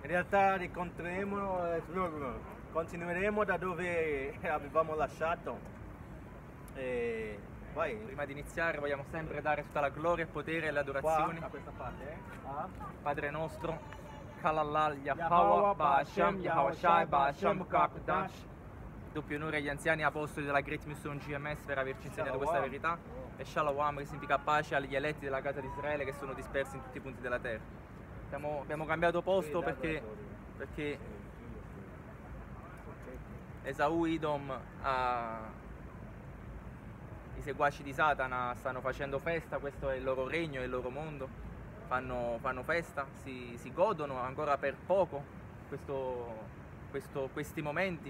In realtà continueremo da dove avevamo lasciato. E vai. Prima di iniziare vogliamo sempre dare tutta la gloria, il potere e le Qua, adorazioni. a questa parte. Padre nostro, Kalalal, Yahweh, Ba'Hashem, Yahweh Ba'Hashem, Kakdash. Doppio onore agli anziani apostoli della Great Mission GMS per averci insegnato questa verità. E Shalom, che significa pace agli eletti della casa di Israele che sono dispersi in tutti i punti della terra. Abbiamo cambiato posto perché Esau, Idom, i seguaci di Satana stanno facendo festa, questo è il loro regno, è il loro mondo, fanno festa, si godono ancora per poco questi momenti,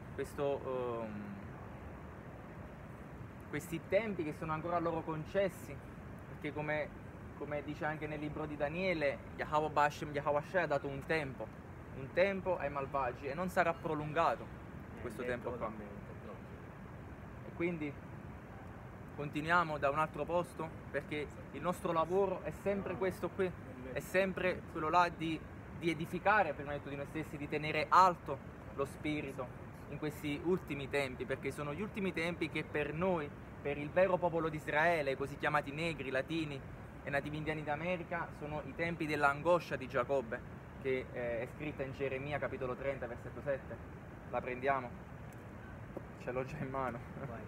questi tempi che sono ancora loro concessi, perché come dice anche nel libro di Daniele, Yahweh Ba'Hashem, Yahweh Shai ha dato un tempo ai malvagi e non sarà prolungato questo tempo qua. E quindi continuiamo da un altro posto, perché il nostro lavoro è sempre questo qui, è sempre quello là di edificare prima di tutto di noi stessi, di tenere alto lo spirito in questi ultimi tempi, perché sono gli ultimi tempi che per noi, per il vero popolo di Israele, i così chiamati negri, latini e nativi indiani d'America, sono i tempi dell'angoscia di Giacobbe, che è scritta in Geremia capitolo 30 versetto 7. La prendiamo? Ce l'ho già in mano.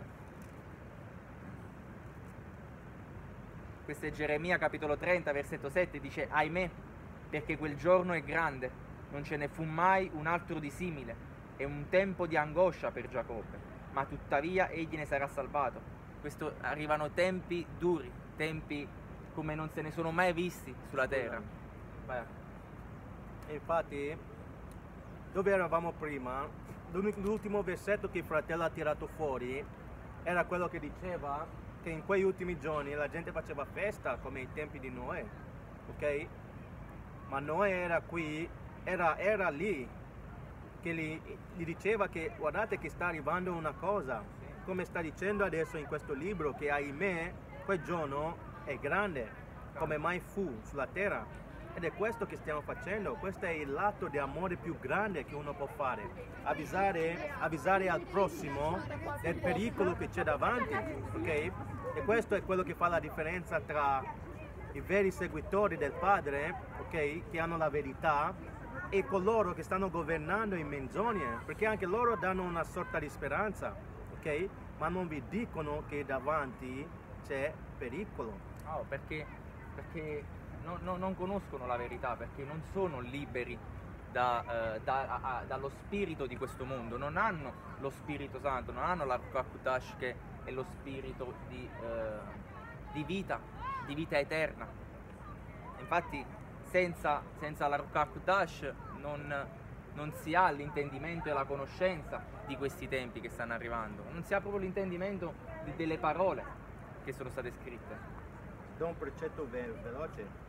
Questo è Geremia capitolo 30 versetto 7, dice: ahimè, perché quel giorno è grande, non ce ne fu mai un altro di simile, è un tempo di angoscia per Giacobbe, ma tuttavia egli ne sarà salvato. Arrivano tempi duri, tempi come non se ne sono mai visti sulla terra. Vai. E infatti, dove eravamo prima, l'ultimo versetto che il fratello ha tirato fuori era quello che diceva che in quei ultimi giorni la gente faceva festa come ai tempi di Noè, ok? Ma Noè era qui, era lì, che gli diceva che guardate che sta arrivando una cosa, come sta dicendo adesso in questo libro, che ahimè quel giorno è grande come mai fu sulla terra. Ed è questo che stiamo facendo, questo è il lato di amore più grande che uno può fare, avvisare al prossimo del pericolo che c'è davanti, ok? E questo è quello che fa la differenza tra i veri seguitori del Padre, ok? Che hanno la verità, e coloro che stanno governando in menzogne, perché anche loro danno una sorta di speranza, ok? Ma non vi dicono che davanti c'è pericolo. Oh, perché non conoscono la verità, perché non sono liberi dallo spirito di questo mondo, non hanno lo Spirito Santo, non hanno l'Arca HaKodesh, che è lo spirito di vita eterna. Infatti senza l'Arca HaKodesh non si ha l'intendimento e la conoscenza di questi tempi che stanno arrivando, non si ha proprio l'intendimento delle parole che sono state scritte. Do un precetto veloce.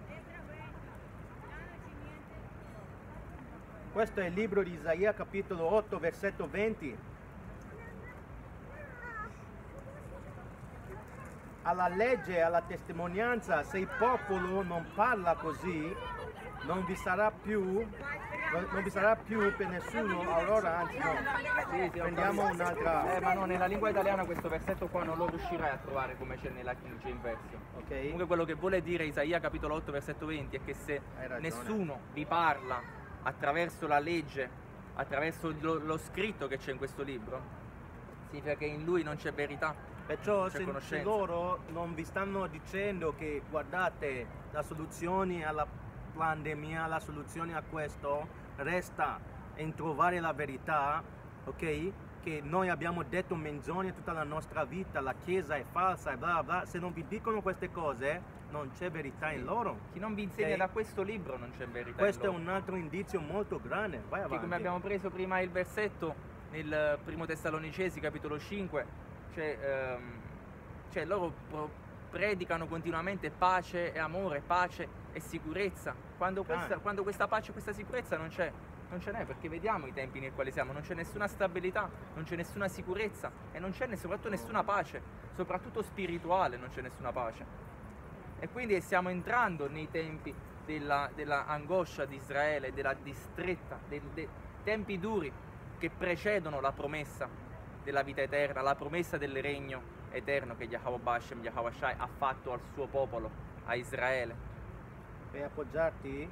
Questo è il libro di Isaia capitolo 8 versetto 20. Alla legge e alla testimonianza, se il popolo non parla così, non vi sarà più per nessuno. Allora, anzi no, Sì, prendiamo un'altra. Ma no, nella lingua italiana questo versetto qua non lo riuscirai a trovare come c'è nella King James Version. Ok. Comunque quello che vuole dire Isaia capitolo 8 versetto 20 è che se nessuno vi parla attraverso la legge, attraverso lo scritto che c'è in questo libro, significa che in lui non c'è verità. Perciò se loro non vi stanno dicendo che guardate, la soluzione alla pandemia, la soluzione a questo resta in trovare la verità, ok? Che noi abbiamo detto menzogne tutta la nostra vita, la chiesa è falsa e bla bla, se non vi dicono queste cose non c'è verità in loro. Chi non vi insegna da questo libro non c'è verità Questo in è loro. un altro indizio molto grande. Vai avanti. Che come abbiamo preso prima il versetto nel primo Tessalonicesi capitolo 5, cioè loro predicano continuamente pace e amore, pace e sicurezza, quando questa pace e questa sicurezza non ce n'è, perché vediamo i tempi nei quali siamo, non c'è nessuna stabilità, non c'è nessuna sicurezza e non c'è soprattutto nessuna pace, soprattutto spirituale non c'è nessuna pace. E quindi stiamo entrando nei tempi della angoscia di Israele, della distretta, dei tempi duri che precedono la promessa della vita eterna, la promessa del regno eterno che Yahweh Bashem, Yahweh Shai ha fatto al suo popolo, a Israele. Per appoggiarti,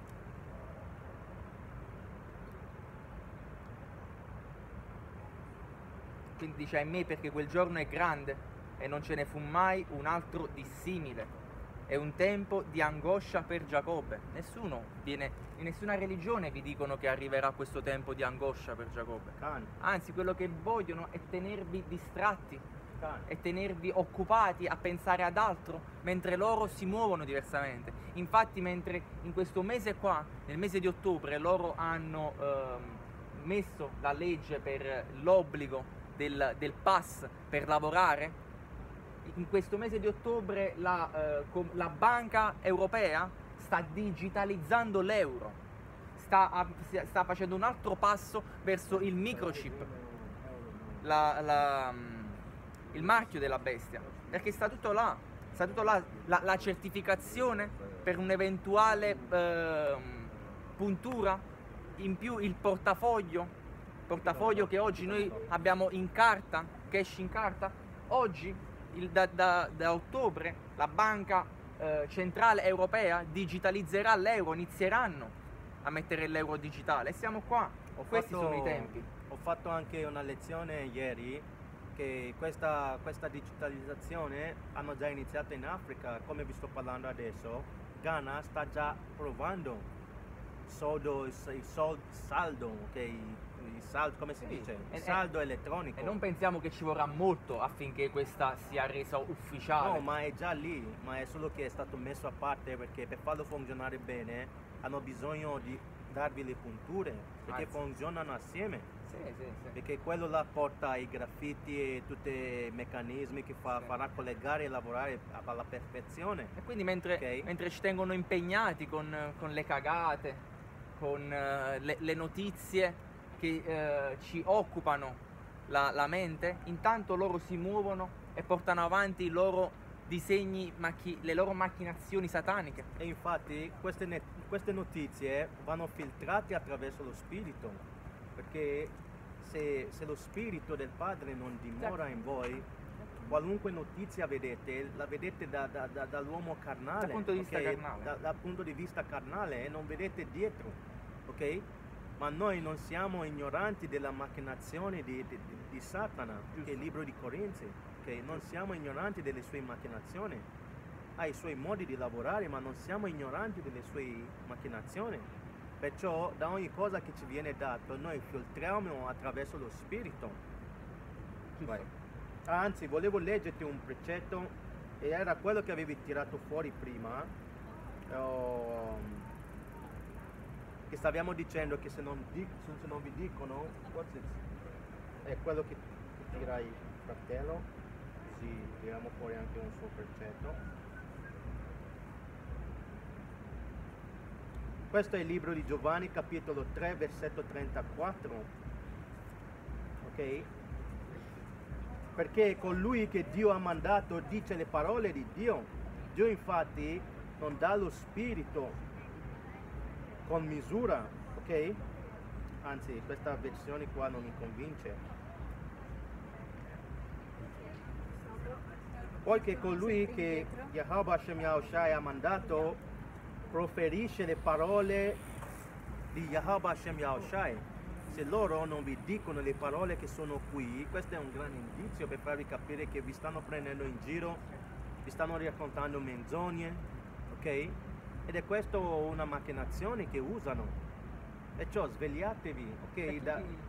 quindi dice ahimè perché quel giorno è grande e non ce ne fu mai un altro dissimile. È un tempo di angoscia per Giacobbe. In nessuna religione vi dicono che arriverà questo tempo di angoscia per Giacobbe. Anzi, quello che vogliono è tenervi distratti, è tenervi occupati a pensare ad altro, mentre loro si muovono diversamente. Infatti, mentre in questo mese qua, nel mese di ottobre, loro hanno messo la legge per l'obbligo del pass per lavorare, in questo mese di ottobre la banca europea sta digitalizzando l'euro, sta facendo un altro passo verso il microchip, il marchio della bestia, perché sta tutto là, la certificazione per un'eventuale puntura, in più il portafoglio che oggi noi abbiamo in carta, cash in carta. Oggi da ottobre la banca centrale europea digitalizzerà l'euro, inizieranno a mettere l'euro digitale e siamo qua. Questi sono i tempi. Ho fatto anche una lezione ieri che questa digitalizzazione hanno già iniziato in Africa, come vi sto parlando adesso. Ghana sta già provando saldo, come si dice? Il saldo elettronico. E non pensiamo che ci vorrà molto affinché questa sia resa ufficiale. No, ma è già lì, ma è solo che è stato messo a parte perché per farlo funzionare bene hanno bisogno di darvi le punture, perché funzionano assieme. Sì. Perché quello là porta i graffiti e tutti i meccanismi che farà collegare e lavorare alla perfezione. E quindi mentre ci tengono impegnati con le cagate, con le notizie che ci occupano la mente, intanto loro si muovono e portano avanti i loro disegni, le loro macchinazioni sataniche. E infatti queste notizie vanno filtrate attraverso lo spirito, perché se lo spirito del Padre non dimora in voi, qualunque notizia vedete, la vedete dall'uomo carnale, dal punto di vista carnale. Dal punto di vista carnale, e non vedete dietro, ok? Ma noi non siamo ignoranti della macchinazione di Satana, che è il libro di Corinzi, okay? Non siamo ignoranti delle sue macchinazioni, ha i suoi modi di lavorare, ma non siamo ignoranti delle sue macchinazioni. Perciò da ogni cosa che ci viene dato noi filtriamo attraverso lo spirito. Vai. Anzi, volevo leggerti un precetto, e era quello che avevi tirato fuori prima, che stavamo dicendo che se non vi dicono, è quello che tirai, fratello, così tiriamo fuori anche un suo precetto. Questo è il libro di Giovanni, capitolo 3, versetto 34, ok? Perché colui che Dio ha mandato dice le parole di Dio. Dio infatti non dà lo spirito con misura, ok? Anzi, questa versione qua non mi convince. Poiché colui che Yahweh Hashem Yahushai ha mandato proferisce le parole di Yahweh Hashem Yahushai. Se loro non vi dicono le parole che sono qui, questo è un grande indizio per farvi capire che vi stanno prendendo in giro, vi stanno raccontando menzogne, ok? Ed è questo una macchinazione che usano. Perciò svegliatevi, ok?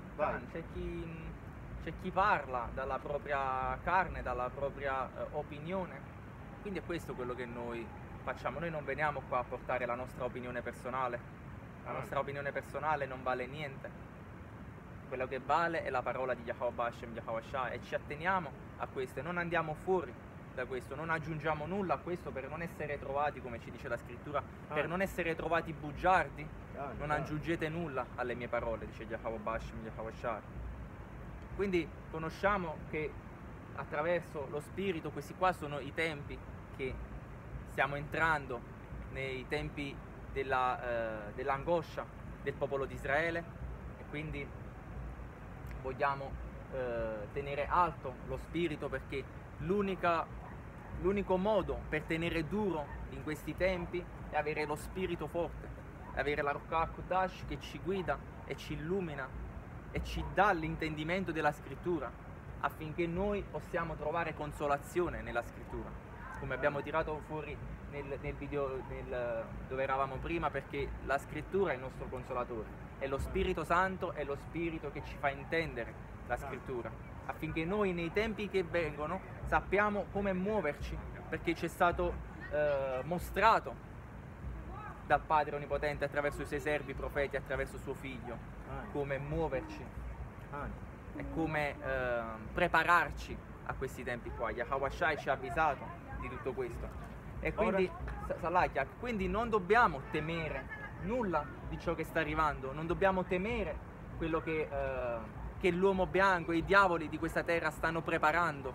C'è chi parla dalla propria carne, dalla propria opinione. Quindi è questo quello che noi facciamo. Noi non veniamo qua a portare la nostra opinione personale. La nostra opinione personale non vale niente. Quello che vale è la parola di Yahweh Bashem, Yahweh Shai, e ci atteniamo a questo e non andiamo fuori da questo, non aggiungiamo nulla a questo per non essere trovati, come ci dice la scrittura, per non essere trovati bugiardi, non aggiungete nulla alle mie parole, dice Yahweh Bashem, Yahweh Shai. Quindi conosciamo che attraverso lo spirito, questi qua sono i tempi che stiamo entrando, nei tempi dell'angoscia del popolo di Israele, e quindi vogliamo tenere alto lo spirito, perché l'unico modo per tenere duro in questi tempi è avere lo spirito forte, è avere la Ruach HaKodesh che ci guida e ci illumina e ci dà l'intendimento della scrittura, affinché noi possiamo trovare consolazione nella scrittura, come abbiamo tirato fuori nel video dove eravamo prima, perché la scrittura è il nostro consolatore, è lo Spirito Santo, è lo Spirito che ci fa intendere la scrittura, affinché noi nei tempi che vengono sappiamo come muoverci, perché ci è stato mostrato dal Padre Onnipotente attraverso i suoi servi profeti, attraverso suo Figlio, come muoverci e come prepararci a questi tempi qua. Yahweh Shai ci ha avvisato di tutto questo, e quindi quindi non dobbiamo temere nulla di ciò che sta arrivando, non dobbiamo temere quello che l'uomo bianco e i diavoli di questa terra stanno preparando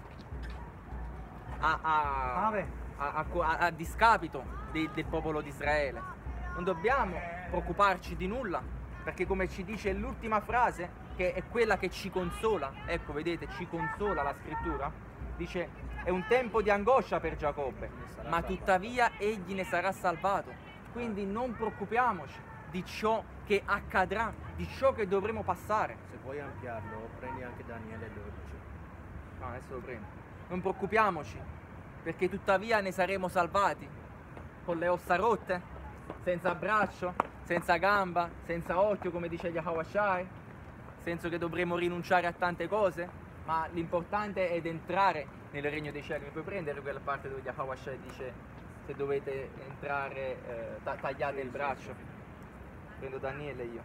a discapito del popolo di Israele. Non dobbiamo preoccuparci di nulla, perché come ci dice l'ultima frase, che è quella che ci consola, ecco, vedete, ci consola la scrittura, dice: è un tempo di angoscia per Giacobbe, ma tuttavia egli ne sarà salvato. Quindi non preoccupiamoci di ciò che accadrà, di ciò che dovremo passare. Se vuoi ampliarlo, prendi anche Daniele 12. No, adesso lo prendo. Non preoccupiamoci, perché tuttavia ne saremo salvati, con le ossa rotte, senza braccio, senza gamba, senza occhio, come dice Yahweh Shai, senso che dovremo rinunciare a tante cose, ma l'importante è entrare nel regno dei cieli. Mi puoi prendere quella parte dove Yahweh Shai dice: se dovete entrare tagliate il braccio? Prendo Daniele io.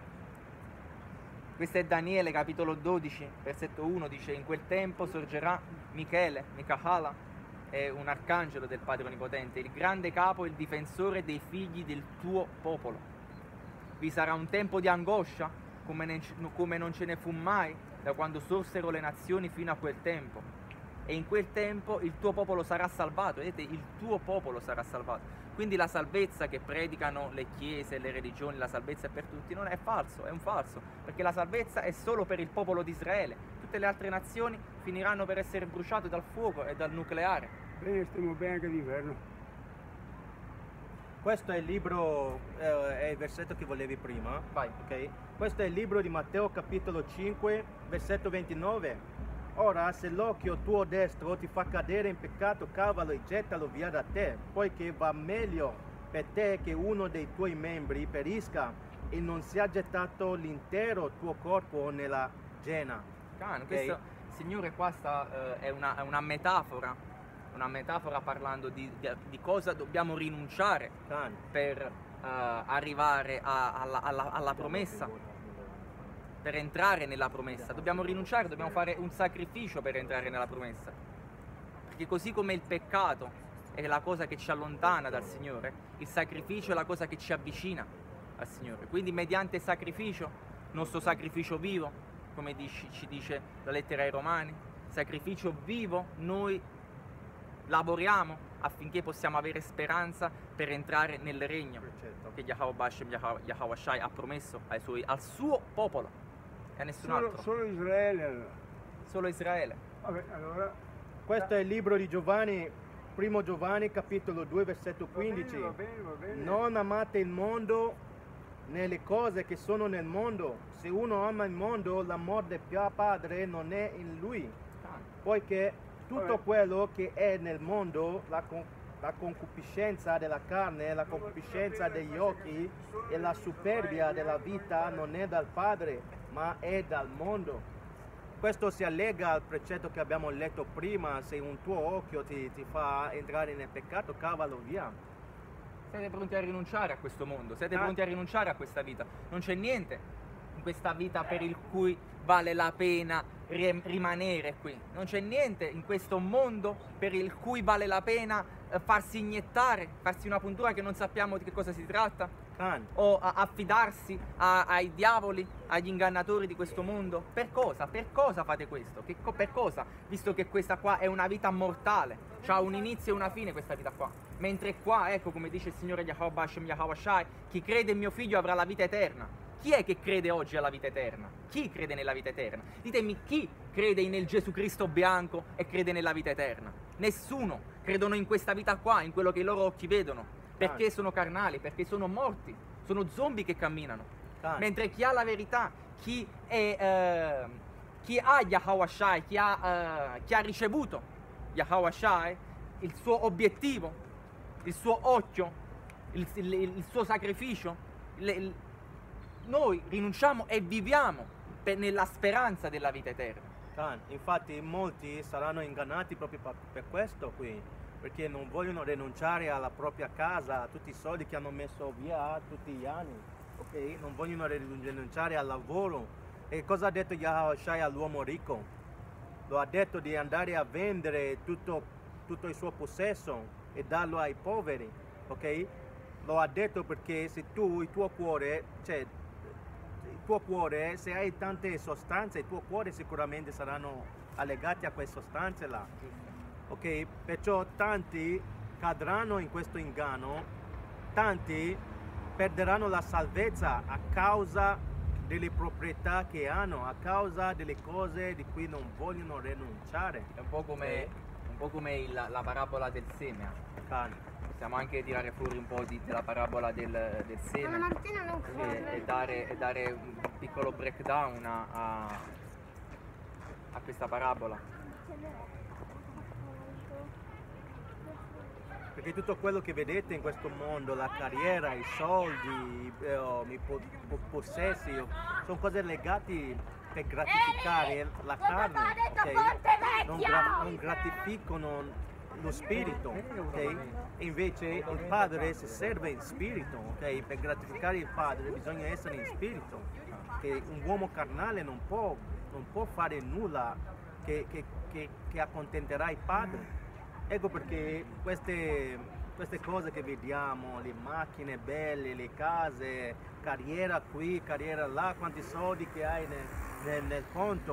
Questo è Daniele capitolo 12 versetto 1, dice: in quel tempo sorgerà Michele, Micahala, è un arcangelo del Padre Onnipotente, il grande capo e il difensore dei figli del tuo popolo. Vi sarà un tempo di angoscia come non ce ne fu mai da quando sorsero le nazioni fino a quel tempo, e in quel tempo il tuo popolo sarà salvato. Vedete, il tuo popolo sarà salvato. Quindi la salvezza che predicano le chiese, le religioni, la salvezza è per tutti, non è falso, è un falso, perché la salvezza è solo per il popolo di Israele. Tutte le altre nazioni finiranno per essere bruciate dal fuoco e dal nucleare. Bene, stiamo bene anche d'inverno. Questo è il libro, è il versetto che volevi prima. Vai. Ok? Questo è il libro di Matteo capitolo 5, versetto 29. Ora, se l'occhio tuo destro ti fa cadere in peccato, cavalo e gettalo via da te, poiché va meglio per te che uno dei tuoi membri perisca e non sia gettato l'intero tuo corpo nella gena. Okay? Questo, Signore, qua è una metafora parlando di cosa dobbiamo rinunciare per arrivare alla promessa. Per entrare nella promessa dobbiamo rinunciare, dobbiamo fare un sacrificio per entrare nella promessa, perché così come il peccato è la cosa che ci allontana dal Signore, il sacrificio è la cosa che ci avvicina al Signore. Quindi mediante il sacrificio, nostro sacrificio vivo, come ci dice la lettera ai Romani, sacrificio vivo, noi lavoriamo affinché possiamo avere speranza per entrare nel regno che Yahweh Shai ha promesso al suo popolo. A nessun altro. Solo Israele allora. Solo Israele. Vabbè, allora. Questo è il libro di Giovanni, primo Giovanni capitolo 2 versetto 15. Va bene. Non amate il mondo né le cose che sono nel mondo. Se uno ama il mondo, l'amor del Padre non è in lui, poiché tutto quello che è nel mondo, la concupiscenza della carne, la concupiscenza degli occhi e la superbia della vita non è dal Padre, ma è dal mondo. Questo si allega al precetto che abbiamo letto prima: se un tuo occhio ti fa entrare nel peccato, cavalo via. Siete pronti a rinunciare a questo mondo, siete pronti a rinunciare a questa vita. Non c'è niente in questa vita per il cui vale la pena rimanere qui. Non c'è niente in questo mondo per il cui vale la pena farsi iniettare, farsi una puntura che non sappiamo di che cosa si tratta, o affidarsi ai diavoli, agli ingannatori di questo mondo. Per cosa? Per cosa fate questo? Per cosa? Visto che questa qua è una vita mortale, c'ha un inizio e una fine questa vita qua. Mentre qua, ecco, come dice il Signore Yahweh Bashem Yahweh Shai, chi crede in mio figlio avrà la vita eterna. Chi è che crede oggi alla vita eterna? Chi crede nella vita eterna? Ditemi, chi crede nel Gesù Cristo bianco e crede nella vita eterna? Nessuno. Credono in questa vita qua, in quello che i loro occhi vedono, perché sono carnali, perché sono morti, sono zombie che camminano. Mentre chi ha la verità, chi ha Yahweh Shai, chi ha ricevuto Yahweh Shai, il suo obiettivo, il suo occhio, il suo sacrificio, noi rinunciamo e viviamo nella speranza della vita eterna. Infatti molti saranno ingannati proprio per questo qui, perché non vogliono rinunciare alla propria casa, a tutti i soldi che hanno messo via tutti gli anni, ok? Non vogliono rinunciare al lavoro. E cosa ha detto Yahweh Shai all'uomo ricco? Lo ha detto di andare a vendere tutto il suo possesso e darlo ai poveri, ok? Lo ha detto perché se tu, il tuo cuore, se hai tante sostanze, il tuo cuore sicuramente saranno allegati a quelle sostanze là, ok? Perciò tanti cadranno in questo inganno, tanti perderanno la salvezza a causa delle proprietà che hanno, a causa delle cose di cui non vogliono rinunciare. È un po' come la parabola del seme. Possiamo anche tirare fuori un po' della parabola del seme e dare un piccolo breakdown a questa parabola. Perché tutto quello che vedete in questo mondo, la carriera, i soldi, i possessi, sono cose legate per gratificare la carne, ok? Non gratificano lo spirito, ok? E invece il padre si serve in spirito, ok? Per gratificare il padre bisogna essere in spirito, che un uomo carnale non può fare nulla che accontenterà il padre. Ecco perché queste cose che vediamo, le macchine belle, le case, carriera qui, carriera là, quanti soldi che hai nel conto,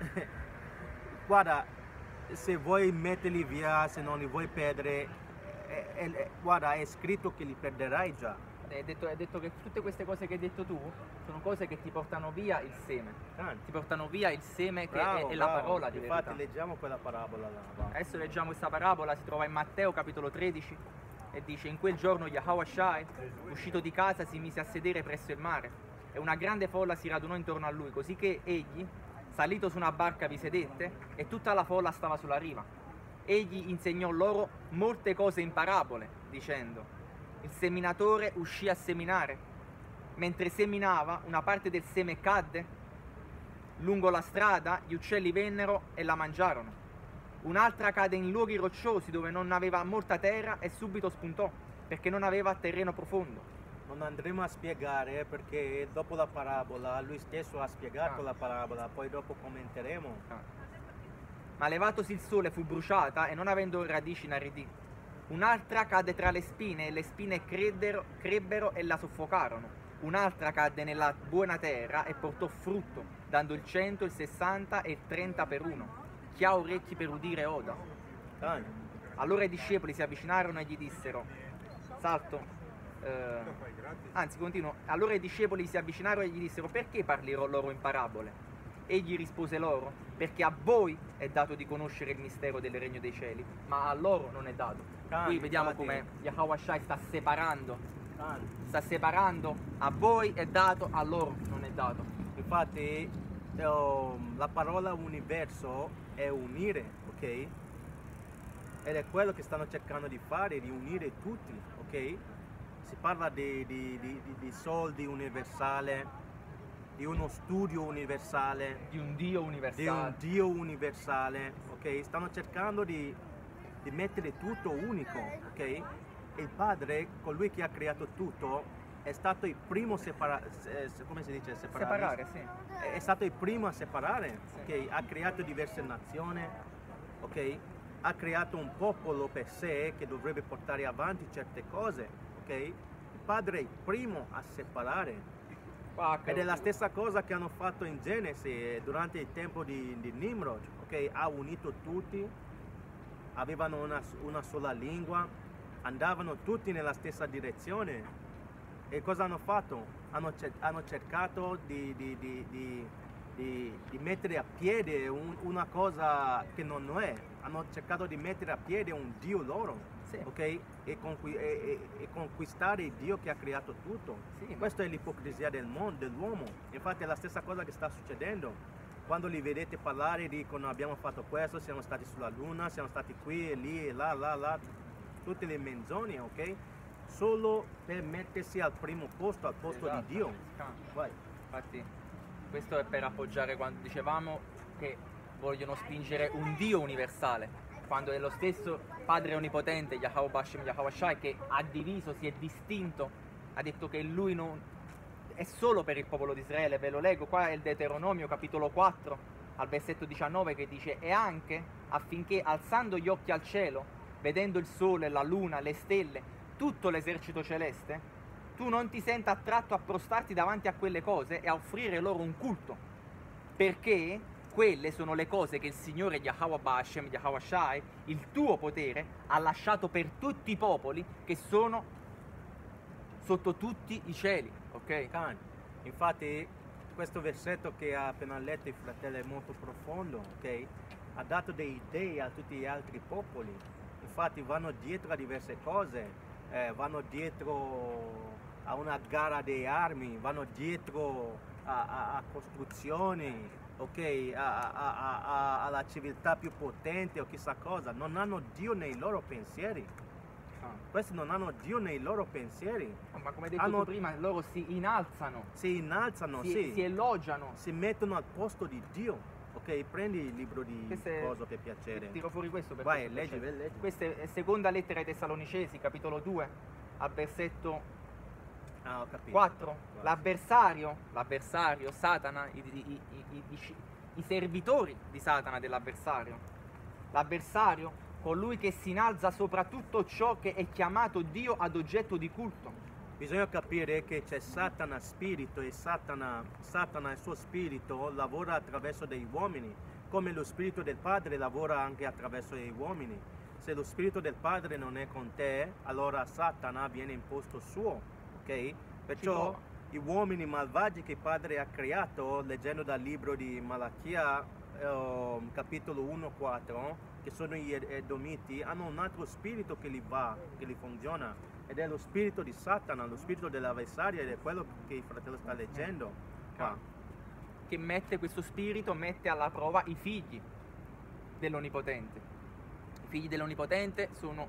guarda, se vuoi metterli via, se non li vuoi perdere, guarda, è scritto che li perderai già. È detto che tutte queste cose che hai detto tu sono cose che ti portano via il seme. Ti portano via il seme che è la parola di verità. Infatti leggiamo quella parabola là. Adesso leggiamo questa parabola, si trova in Matteo capitolo 13 e dice: in quel giorno Yahweh Shai, uscito di casa, si mise a sedere presso il mare e una grande folla si radunò intorno a lui, così che egli, salito su una barca, vi sedette e tutta la folla stava sulla riva. Egli insegnò loro molte cose in parabole, dicendo: il seminatore uscì a seminare. Mentre seminava, una parte del seme cadde lungo la strada, gli uccelli vennero e la mangiarono. Un'altra cade in luoghi rocciosi dove non aveva molta terra e subito spuntò, perché non aveva terreno profondo. Non andremo a spiegare perché dopo la parabola lui stesso ha spiegato la parabola, poi dopo commenteremo. Ma levatosi il sole fu bruciata e non avendo radici inaridì. Un'altra cadde tra le spine e le spine crebbero e la soffocarono. Un'altra cadde nella buona terra e portò frutto, dando il 100, il 60 e il 30 per uno. Chi ha orecchi per udire oda. Allora i discepoli si avvicinarono e gli dissero: allora i discepoli si avvicinarono e gli dissero: perché parli loro in parabole? Egli rispose loro: perché a voi è dato di conoscere il mistero del regno dei cieli, ma a loro non è dato. Qui vediamo come Yahweh Shai sta separando, a voi è dato, a loro non è dato. Infatti la parola universo è unire, ok? Ed è quello che stanno cercando di fare, di unire tutti, ok? Si parla di soldi universale, di uno studio universale, di un Dio universale, ok? Stanno cercando di mettere tutto unico, ok? Il Padre, colui che ha creato tutto, è stato il primo come si dice? Separare, sì. È stato il primo a separare, ok? Ha creato diverse nazioni, ok? Ha creato un popolo per sé che dovrebbe portare avanti certe cose, ok? Il Padre è il primo a separare. Ed è la stessa cosa che hanno fatto in Genesi durante il tempo di Nimrod, ok? Ha unito tutti, avevano una sola lingua, andavano tutti nella stessa direzione. E cosa hanno fatto? Hanno cercato di mettere a piede una cosa che non è. Hanno cercato di mettere a piede un Dio loro, Sì. ok? E conquistare il Dio che ha creato tutto. Sì, ma- Questa è l'ipocrisia del mondo, dell'uomo. Infatti è la stessa cosa che sta succedendo. Quando li vedete parlare dicono abbiamo fatto questo, siamo stati sulla luna, siamo stati qui e lì e là, tutte le menzogne, ok? Solo per mettersi al primo posto, al posto Esatto. di Dio. Vai. Infatti, questo è per appoggiare quando dicevamo che vogliono spingere un Dio universale, quando è lo stesso Padre Onnipotente, Yahweh Bashem Yahweh Shai, che ha diviso, si è distinto, ha detto che lui non è solo per il popolo di Israele. Ve lo leggo, qua è il Deuteronomio capitolo 4 al versetto 19 che dice: e anche affinché alzando gli occhi al cielo, vedendo il sole, la luna, le stelle, tutto l'esercito celeste, tu non ti senta attratto a prostarti davanti a quelle cose e a offrire loro un culto, perché quelle sono le cose che il Signore Yahweh Bashem Yahweh Shai, il tuo potere, ha lasciato per tutti i popoli che sono sotto tutti i cieli, ok? Khan. Infatti questo versetto che ha appena letto il fratello è molto profondo, ok? Ha dato delle idee a tutti gli altri popoli. Infatti vanno dietro a diverse cose, vanno dietro a una gara di armi, vanno dietro a costruzioni, ok? Alla civiltà più potente o chissà cosa. Non hanno Dio nei loro pensieri. Questi non hanno Dio nei loro pensieri. Ma come hai detto Hanno- tu prima, loro si innalzano, Si innalzano, si sì, elogiano. si mettono al posto di Dio. Ok, prendi il libro di Questo è- cosa per piacere. Tiro fuori questo per Vai, questo leggi, piacere. leggi. Questa è seconda lettera ai Tessalonicesi, capitolo 2, al versetto Ah, ho capito. 4. L'avversario, Satana, i servitori di Satana dell'avversario. L'avversario, colui che si innalza sopra tutto ciò che è chiamato Dio ad oggetto di culto. Bisogna capire che c'è Satana spirito e Satana il suo spirito lavora attraverso degli uomini, come lo spirito del Padre lavora anche attraverso degli uomini. Se lo spirito del Padre non è con te, allora Satana viene in posto suo, ok? Perciò può- gli uomini malvagi che il Padre ha creato, leggendo dal libro di Malachia, capitolo 1-4, che sono gli Edomiti, hanno un altro spirito che li funziona, ed è lo spirito di Satana, lo spirito dell'avversario, ed è quello che il fratello sta leggendo qua. Che mette questo spirito, mette alla prova i figli dell'Onnipotente. I figli dell'Onnipotente sono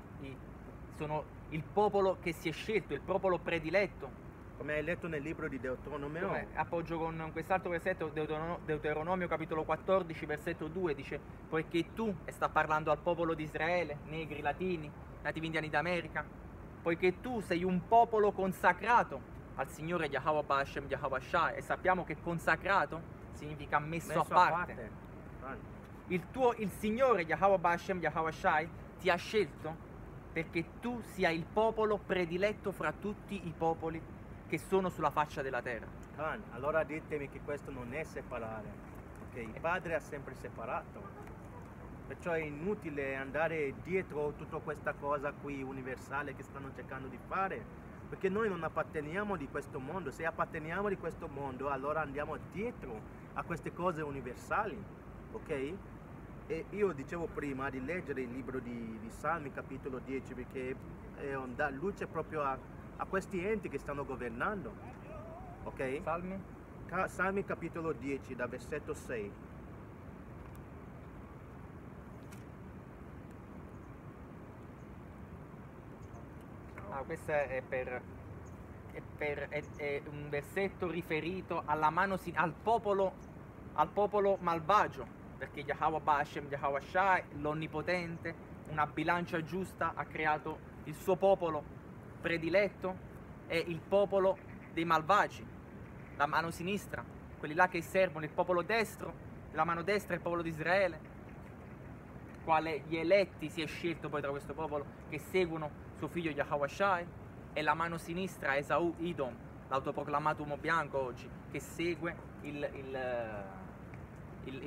il popolo che si è scelto, il popolo prediletto. Come hai letto nel libro di Deuteronomio, Come appoggio con quest'altro versetto, Deuteronomio capitolo 14 versetto 2 dice: poiché tu, e sta parlando al popolo di Israele, negri, latini, nativi indiani d'America, poiché tu sei un popolo consacrato al Signore Yahweh Bashem Yahweh Shai, e sappiamo che consacrato significa messo a parte. Ah, Il Signore Yahweh Bashem Yahweh Shai ti ha scelto perché tu sia il popolo prediletto fra tutti i popoli che sono sulla faccia della terra. Khan, allora ditemi che questo non è separare, ok? Il Padre ha sempre separato, perciò è inutile andare dietro tutta questa cosa qui universale che stanno cercando di fare, perché noi non apparteniamo di questo mondo. Se apparteniamo di questo mondo, allora andiamo dietro a queste cose universali, ok? E io dicevo prima di leggere il libro di Salmi capitolo 10, perché dà luce proprio a questi enti che stanno governando, ok? Salmi? Salmi capitolo 10 da versetto 6. Questo è è un versetto riferito alla mano al popolo malvagio, perché Yahweh Bashem Yahweh Shai, l'Onnipotente, una bilancia giusta, ha creato il suo popolo prediletto e il popolo dei malvagi, la mano sinistra, quelli là che servono, il popolo destro, la mano destra è il popolo di Israele, quale gli eletti si è scelto poi tra questo popolo che seguono suo figlio Yahweh Shai, e la mano sinistra Esau Idom, l'autoproclamato uomo bianco oggi, che segue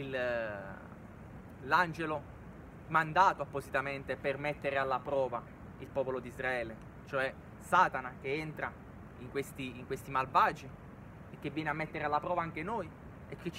l'angelo mandato appositamente per mettere alla prova il popolo di Israele, cioè Satana che entra in questi malvagi e che viene a mettere alla prova anche noi e che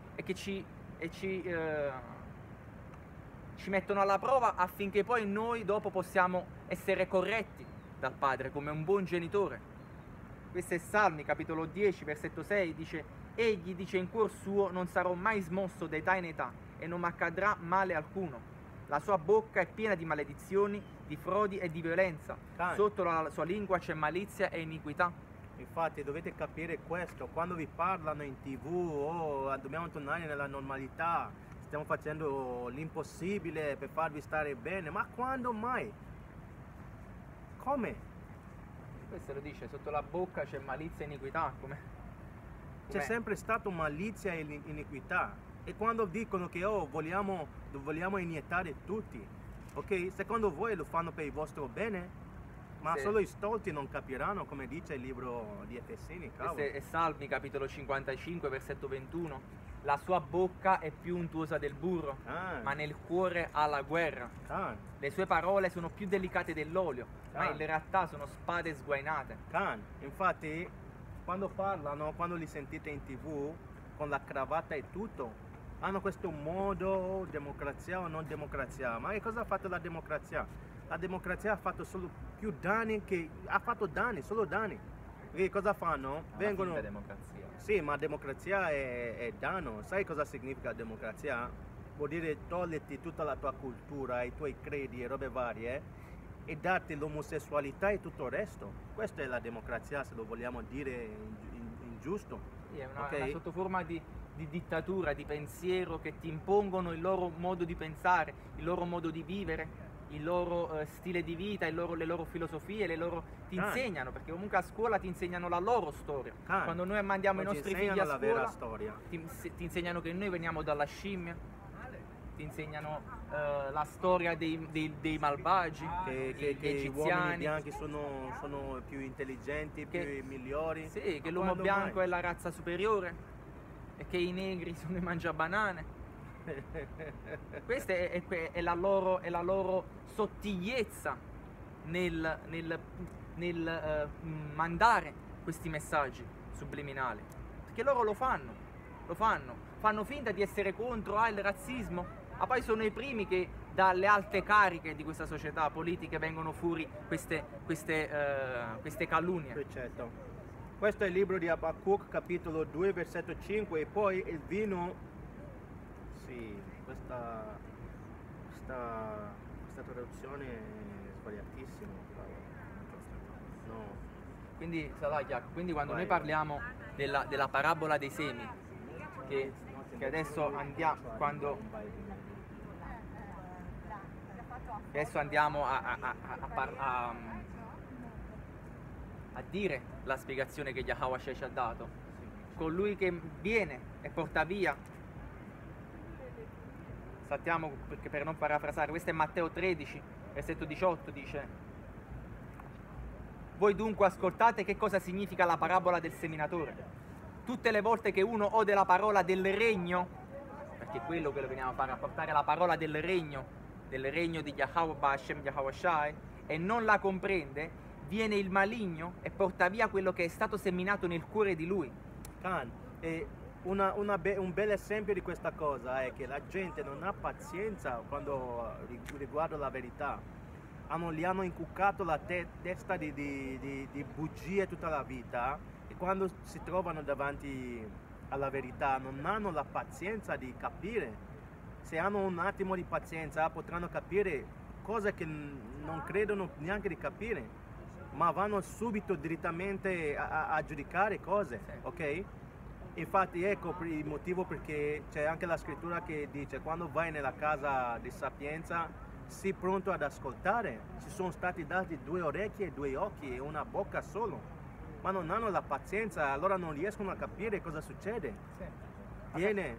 ci mettono alla prova affinché poi noi dopo possiamo essere corretti dal Padre come un buon genitore. Questo è Salmi, capitolo 10, versetto 6, dice: egli dice in cuor suo: non sarò mai smosso d'età in età e non mi accadrà male alcuno. La sua bocca è piena di maledizioni, di frodi e di violenza. Sotto la sua lingua c'è malizia e iniquità. Infatti dovete capire questo, quando vi parlano in TV, dobbiamo tornare nella normalità, stiamo facendo l'impossibile per farvi stare bene, ma quando mai? Come? Questo lo dice, sotto la bocca c'è malizia e iniquità. C'è sempre stato malizia e iniquità. E quando dicono che vogliamo iniettare tutti, ok? Secondo voi lo fanno per il vostro bene? Ma Sì. solo i stolti non capiranno, come dice il libro di Efesini, cavolo. Questo è Salmi, capitolo 55, versetto 21. La sua bocca è più untuosa del burro, ma nel cuore ha la guerra. Le sue parole sono più delicate dell'olio, ma in realtà sono spade sguainate. Infatti, quando parlano, quando li sentite in TV, con la cravatta e tutto, hanno questo modo, democrazia o non democrazia. Ma che cosa ha fatto la democrazia? La democrazia ha fatto solo più danni solo danni. E cosa fanno? Vengono... Finta democrazia. Sì, ma democrazia è danno. Sai cosa significa democrazia? Vuol dire toglierti tutta la tua cultura, i tuoi credi e robe varie e darti l'omosessualità e tutto il resto. Questa è la democrazia, se lo vogliamo dire in giusto. Sì, è una sottoforma di dittatura, di pensiero, che ti impongono il loro modo di pensare, il loro modo di vivere, il loro stile di vita, le loro filosofie, ti insegnano, perché comunque a scuola ti insegnano la loro storia. Quando noi mandiamo i nostri figli a la scuola, vera storia. Ti insegnano che noi veniamo dalla scimmia, ti insegnano la storia dei malvagi, che gli i uomini egiziani, bianchi sono più intelligenti, più migliori. sì, che l'uomo bianco è la razza superiore e che i negri sono i mangiabanane. Questa è la loro sottigliezza nel mandare questi messaggi subliminali, perché loro lo fanno finta di essere contro il razzismo, ma poi sono i primi che dalle alte cariche di questa società politica vengono fuori queste calunnie. Certo. Questo è il libro di Abacuc, capitolo 2, versetto 5, e poi il vino. Sì, questa traduzione è sbagliatissima. No. Quindi quando noi parliamo della parabola dei semi, che adesso andiamo a dire la spiegazione che Yahweh ci ha dato, colui che viene e porta via. Sappiamo, perché per non parafrasare, questo è Matteo 13, versetto 18, dice: voi dunque ascoltate che cosa significa la parabola del seminatore. Tutte le volte che uno ode la parola del regno, perché è quello che lo veniamo a fare, a portare la parola del regno di Yahweh Bashem, Yahweh Shai, e non la comprende, viene il maligno e porta via quello che è stato seminato nel cuore di lui. Un bel esempio di questa cosa è che la gente non ha pazienza quando riguarda la verità. Gli hanno inculcato la testa di bugie tutta la vita, e quando si trovano davanti alla verità non hanno la pazienza di capire. Se hanno un attimo di pazienza potranno capire cose che non credono neanche di capire, ma vanno subito direttamente a giudicare cose, ok? Infatti ecco il motivo perché c'è anche la scrittura che dice: quando vai nella casa di sapienza sii pronto ad ascoltare. Ci sono stati dati 2 orecchie, 2 occhi e una bocca solo, ma non hanno la pazienza, allora non riescono a capire cosa succede. Viene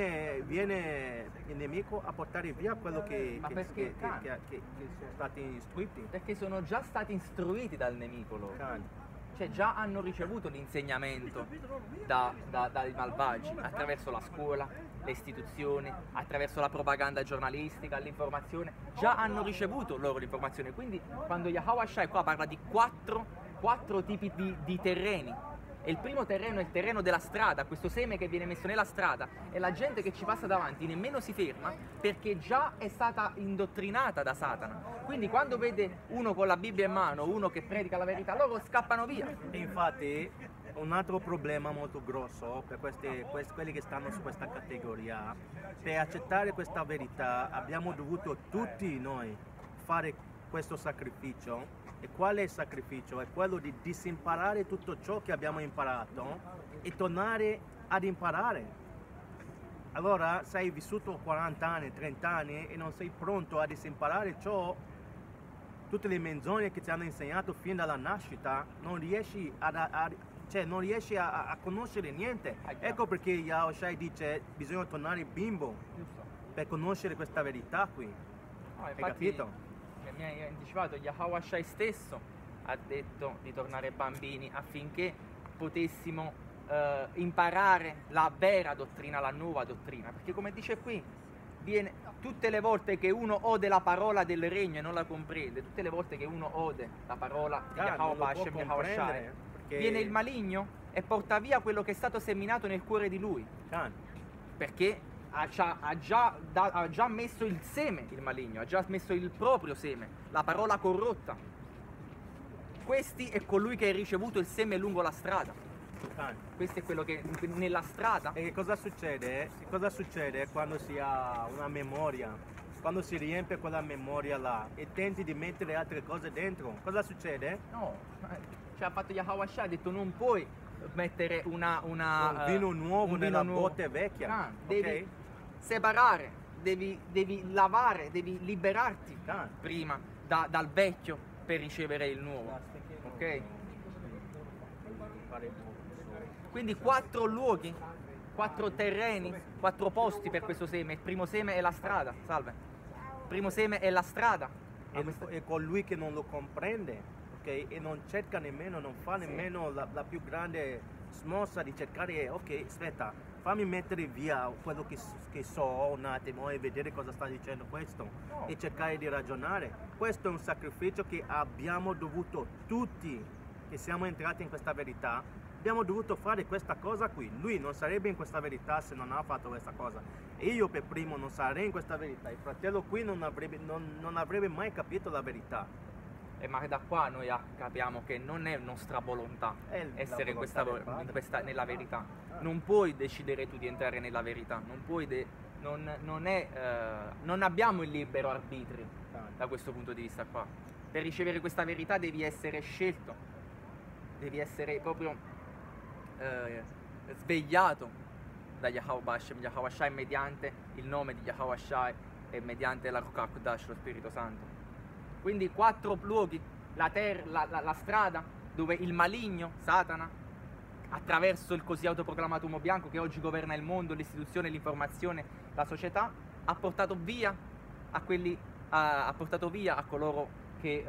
il nemico a portare via quello che sono stati istruiti. Perché sono già stati istruiti dal nemico loro. Cioè già hanno ricevuto l'insegnamento dai malvagi attraverso la scuola, le istituzioni, attraverso la propaganda giornalistica, l'informazione, già hanno ricevuto loro l'informazione. Quindi quando Yahweh Shai qua parla di quattro tipi di terreni, e il primo terreno è il terreno della strada, questo seme che viene messo nella strada, e la gente che ci passa davanti nemmeno si ferma perché già è stata indottrinata da Satana. Quindi quando vede uno con la Bibbia in mano, uno che predica la verità, loro scappano via. E infatti un altro problema molto grosso per quelli che stanno su questa categoria, per accettare questa verità abbiamo dovuto tutti noi fare questo sacrificio. E qual è il sacrificio? È quello di disimparare tutto ciò che abbiamo imparato e tornare ad imparare. Allora, se hai vissuto 40 anni, 30 anni e non sei pronto a disimparare ciò, tutte le menzogne che ti hanno insegnato fin dalla nascita, non riesci a conoscere niente. Ecco perché Yahweh Shai dice bisogna tornare bimbo per conoscere questa verità qui. No, Hai infatti, capito? mi hai anticipato, Yahweh Shai stesso ha detto di tornare bambini affinché potessimo imparare la vera dottrina, la nuova dottrina, perché come dice qui, tutte le volte che uno ode la parola del regno e non la comprende, tutte le volte che uno ode la parola di Yahweh Hashem, Yahweh Shai, viene il maligno e porta via quello che è stato seminato nel cuore di lui, perché ha già messo il seme, il maligno, ha già messo il proprio seme, la parola corrotta. Questi è colui che ha ricevuto il seme lungo la strada. Questo è quello che nella strada. E cosa succede? Cosa succede quando si ha una memoria? Quando si riempie quella memoria là e tenti di mettere altre cose dentro, cosa succede? No, ha fatto Yahweh Shai, ha detto non puoi mettere un vino nuovo nella botte vecchia. Devi separare, devi lavare, devi liberarti prima dal vecchio per ricevere il nuovo. Ok? Quindi 4 luoghi, 4 terreni, 4 posti per questo seme. Il primo seme è la strada, salve. Il primo seme è la strada. E colui che non lo comprende, ok? E non cerca nemmeno, non fa nemmeno la più grande smossa di cercare, ok, aspetta, fammi mettere via quello che so un attimo e vedere cosa sta dicendo questo e cercare di ragionare. Questo è un sacrificio che abbiamo dovuto tutti, che siamo entrati in questa verità, abbiamo dovuto fare questa cosa qui. Lui non sarebbe in questa verità se non ha fatto questa cosa, e io per primo non sarei in questa verità. Il fratello qui non avrebbe mai capito la verità. Ma da qua noi capiamo che non è nostra volontà essere nella verità. Non puoi decidere tu di entrare nella verità, non abbiamo il libero arbitrio da questo punto di vista qua. Per ricevere questa verità devi essere scelto, devi essere proprio svegliato da Yahweh Shai mediante il nome di Yahweh Shai e mediante la Ruach HaKodesh, lo Spirito Santo. Quindi 4 luoghi, la strada dove il maligno, Satana, attraverso il così autoproclamato uomo bianco che oggi governa il mondo, l'istituzione, l'informazione, la società, ha portato via a coloro che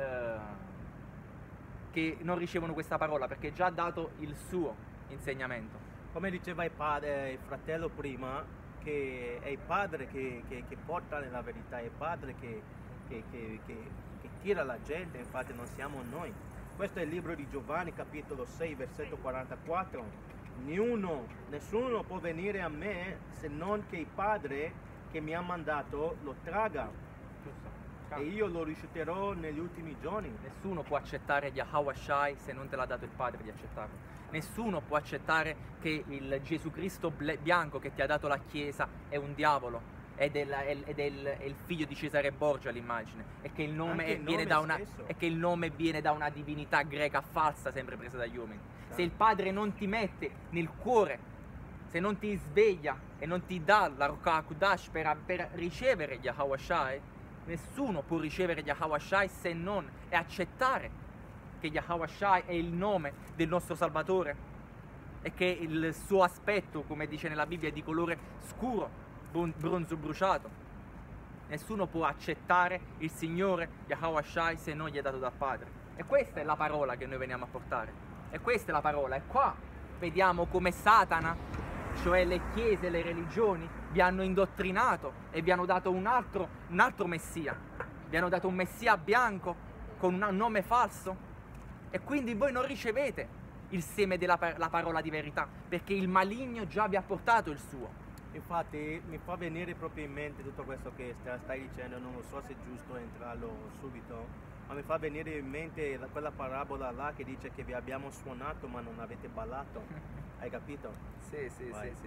non ricevono questa parola, perché già ha dato il suo insegnamento. Come diceva il fratello prima, che è il padre che porta nella verità, è il padre che tira la gente, infatti non siamo noi. Questo è il libro di Giovanni, capitolo 6, versetto 44. Nessuno può venire a me se non che il Padre che mi ha mandato lo traga, e io lo risusciterò negli ultimi giorni. Nessuno può accettare Yahweh Shai se non te l'ha dato il Padre di accettarlo. Nessuno può accettare che il Gesù Cristo bianco che ti ha dato la Chiesa è un diavolo. È il figlio di Cesare Borgia l'immagine, e che il nome viene da una divinità greca falsa, sempre presa dagli uomini. Se il Padre non ti mette nel cuore, se non ti sveglia e non ti dà la Ruach HaKodesh per ricevere Yahweh Shai, nessuno può ricevere Yahweh Shai se non e accettare che Yahweh Shai è il nome del nostro Salvatore e che il suo aspetto, come dice nella Bibbia, è di colore scuro, bronzo bruciato. Nessuno può accettare il Signore Yahweh Shai se non gli è dato dal Padre. E questa è la parola che noi veniamo a portare. E questa è la parola. E qua vediamo come Satana cioè le chiese, le religioni, vi hanno indottrinato e vi hanno dato un altro messia, vi hanno dato un messia bianco con un nome falso, e quindi voi non ricevete il seme della la parola di verità, perché il maligno già vi ha portato il suo. Infatti mi fa venire proprio in mente tutto questo che stai dicendo, non lo so se è giusto entrarlo subito, ma mi fa venire in mente quella parabola là che dice che vi abbiamo suonato ma non avete ballato. Hai capito? Sì, sì, Vai. sì, sì.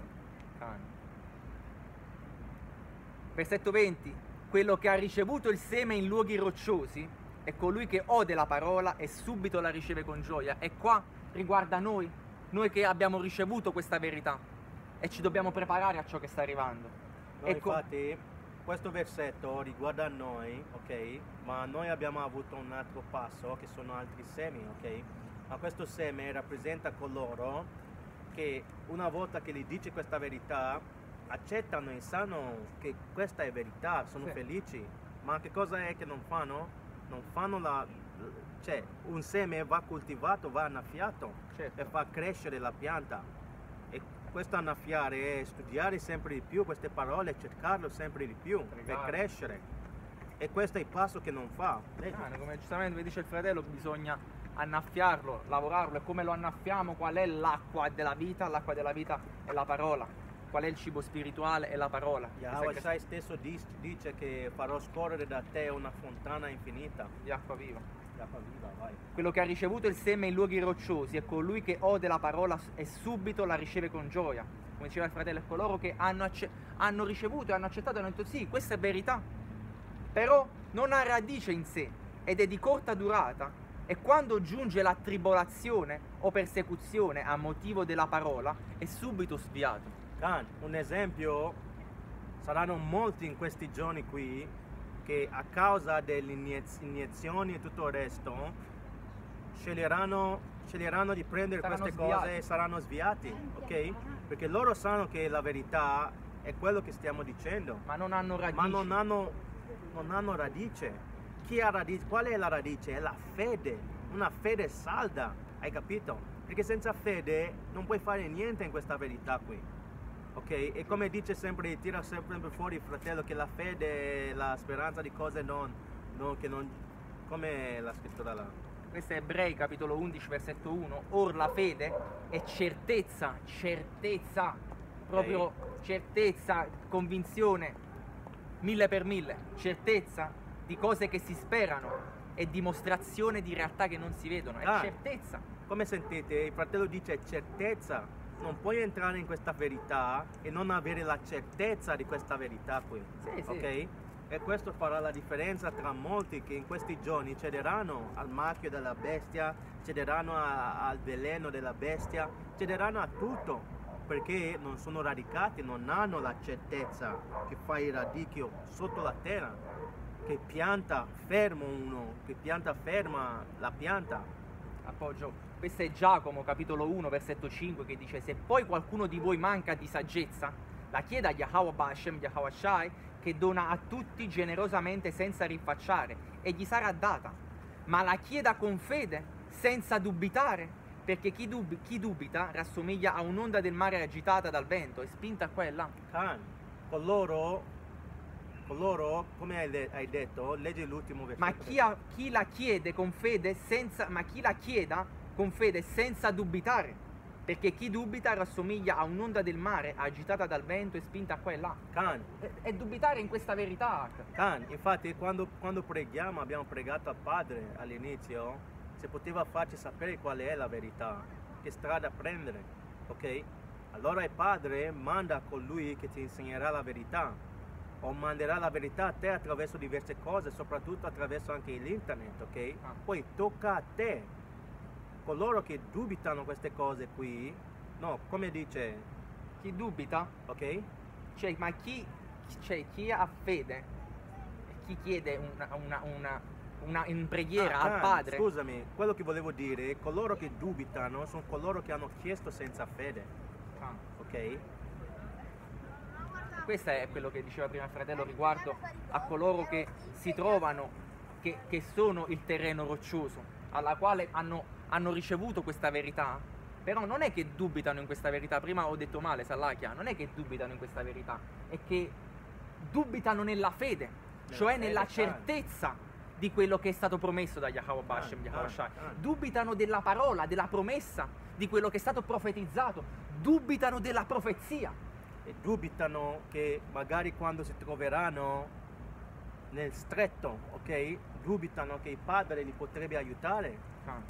Versetto 20. Quello che ha ricevuto il seme in luoghi rocciosi è colui che ode la parola e subito la riceve con gioia. E qua riguarda noi che abbiamo ricevuto questa verità e ci dobbiamo preparare a ciò che sta arrivando. No, infatti questo versetto riguarda noi, ok? Ma noi abbiamo avuto un altro passo che sono altri semi, ok? Ma questo seme rappresenta coloro che una volta che gli dici questa verità accettano e sanno che questa è verità, sono Sì. felici. Ma che cosa è che non fanno? Non fanno cioè un seme va coltivato, va annaffiato Certo. per far crescere la pianta. E questo annaffiare è studiare sempre di più queste parole, cercarlo sempre di più per Pregare. crescere. E questo è il passo che non fa. Come giustamente dice il fratello, bisogna annaffiarlo, lavorarlo. E come lo annaffiamo? Qual è l'acqua della vita? L'acqua della vita è la parola. Qual è il cibo spirituale? È la parola. Yahweh Shai stesso dice che farò scorrere da te una fontana infinita. Di acqua viva. L'acqua viva, vai. Quello che ha ricevuto il seme in luoghi rocciosi è colui che ode la parola e subito la riceve con gioia. Come diceva il fratello, è coloro che hanno ricevuto e hanno accettato e hanno detto sì, questa è verità, però non ha radice in sé ed è di corta durata, e quando giunge la tribolazione o persecuzione a motivo della parola è subito sviato. Un esempio, saranno molti in questi giorni qui che a causa delle iniezioni e tutto il resto sceglieranno di prendere Saranno queste sviati. cose e saranno sviati, ok? Perché loro sanno che la verità è quello che stiamo dicendo, Ma non hanno radici. ma non hanno radice. Chi ha radice? Qual è la radice? È la fede, una fede salda, hai capito? Perché senza fede non puoi fare niente in questa verità qui. Ok? E come dice sempre, tira sempre fuori il fratello, che la fede è la speranza di cose come la scrittura là. Questo è Ebrei capitolo 11 versetto 1. Or la fede è certezza, proprio certezza, convinzione, 1000 per 1000, certezza di cose che si sperano e dimostrazione di realtà che non si vedono, è certezza. Come sentite, il fratello dice certezza. Non puoi entrare in questa verità e non avere la certezza di questa verità qui, Sì, sì. ok? E questo farà la differenza tra molti che in questi giorni cederanno al marchio della bestia, cederanno al veleno della bestia, cederanno a tutto, perché non sono radicati, non hanno la certezza che fa il radicchio sotto la terra, che pianta ferma la pianta. Appoggio. Questo è Giacomo capitolo 1 versetto 5 che dice: se poi qualcuno di voi manca di saggezza, la chieda a Yahweh Bashem, Yahweh Shai, che dona a tutti generosamente senza rinfacciare, e gli sarà data. Ma la chieda con fede, senza dubitare, perché chi dubita rassomiglia a un'onda del mare agitata dal vento e spinta qua e là. Coloro, come hai detto, leggi l'ultimo versetto. Ma chi la chiede con fede senza dubitare, perché chi dubita rassomiglia a un'onda del mare agitata dal vento e spinta qua e là. E dubitare in questa verità. Infatti quando preghiamo, abbiamo pregato al Padre all'inizio, se poteva farci sapere qual è la verità, che strada prendere, ok? Allora il Padre manda colui che ti insegnerà la verità, o manderà la verità a te attraverso diverse cose, soprattutto attraverso anche l'internet, ok? Poi tocca a te. Coloro che dubitano queste cose qui, no, come dice, Chi dubita, ok? chi ha fede, chi chiede in preghiera al Padre. Scusami, quello che volevo dire, coloro che dubitano sono coloro che hanno chiesto senza fede, ok? Questo è quello che diceva prima il fratello riguardo a coloro che si trovano, che sono il terreno roccioso, alla quale hanno ricevuto questa verità, Però non è che dubitano in questa verità, prima ho detto male, Salakia, non è che dubitano in questa verità, è che dubitano nella fede, cioè fede, nella chiaro. certezza di quello che è stato promesso da Yahweh Bashem, Yahweh Shai. chiaro. Dubitano della parola, della promessa, di quello che è stato profetizzato, dubitano della profezia. E dubitano che magari quando si troveranno nel stretto, ok? Dubitano che il padre li potrebbe aiutare. Ah.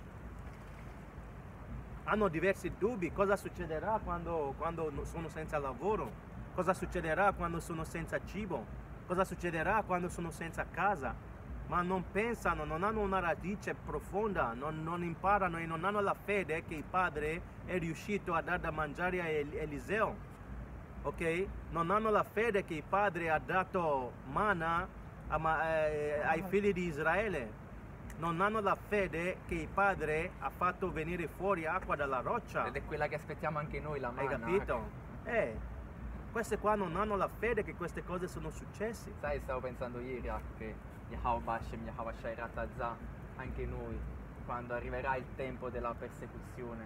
Hanno diversi dubbi. Cosa succederà quando sono senza lavoro? Cosa succederà quando sono senza cibo? Cosa succederà quando sono senza casa? Ma non pensano, non hanno una radice profonda, non imparano e non hanno la fede che il padre è riuscito a dare da mangiare a Eliseo. Ok? Non hanno la fede che il padre ha dato manna ai figli di Israele. Non hanno la fede che il padre ha fatto venire fuori acqua dalla roccia. Ed è quella che aspettiamo anche noi, la Hai manna. capito? Queste qua non hanno la fede che queste cose sono successe. Sai, stavo pensando ieri che Yahweh Bashem, Yahweh Shai Ratazah, anche noi, quando arriverà il tempo della persecuzione,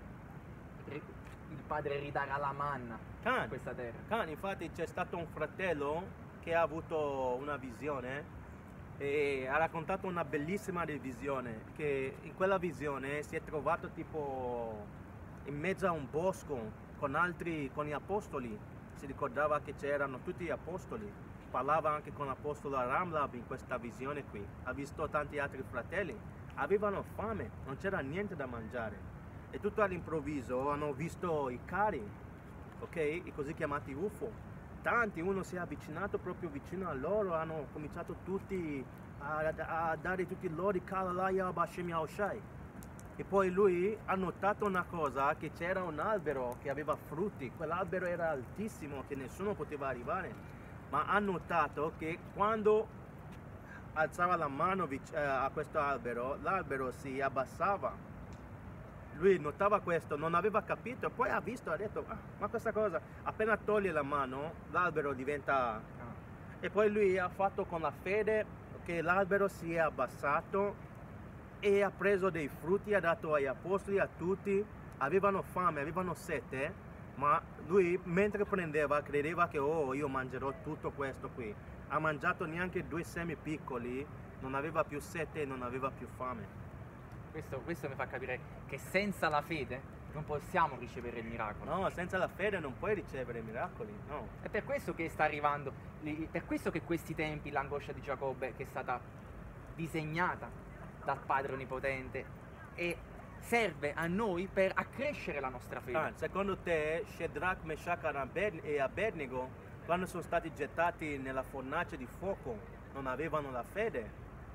il padre ridarà la manna a questa terra. Infatti c'è stato un fratello che ha avuto una visione e ha raccontato una bellissima visione, che in quella visione si è trovato tipo in mezzo a un bosco con gli apostoli. Si ricordava che c'erano tutti gli apostoli, parlava anche con l'apostolo Ramlab in questa visione qui. Ha visto tanti altri fratelli, avevano fame, non c'era niente da mangiare e tutto all'improvviso hanno visto i carri, ok, i così chiamati UFO. Uno si è avvicinato proprio vicino a loro, hanno cominciato tutti a dare tutti loro i Kalalaya Bashem Yahushai. E poi lui ha notato una cosa, che c'era un albero che aveva frutti, quell'albero era altissimo che nessuno poteva arrivare, ma ha notato che quando alzava la mano a questo albero, l'albero si abbassava. Lui notava questo, non aveva capito, poi ha visto, ha detto, ma questa cosa, appena toglie la mano, l'albero diventa... E poi lui ha fatto con la fede che l'albero si è abbassato e ha preso dei frutti, ha dato agli apostoli, a tutti, avevano fame, avevano sete, ma lui mentre prendeva credeva che io mangerò tutto questo qui. Ha mangiato neanche 2 semi piccoli, non aveva più sete e non aveva più fame. Questo mi fa capire che senza la fede non possiamo ricevere il miracolo. No, senza la fede non puoi ricevere miracoli, no. È per questo che sta arrivando, per questo che questi tempi, l'angoscia di Giacobbe, che è stata disegnata dal Padre Onnipotente, e serve a noi per accrescere la nostra fede. Secondo te, Shadrach, Meshach e Abednego, quando sono stati gettati nella fornace di fuoco, non avevano la fede?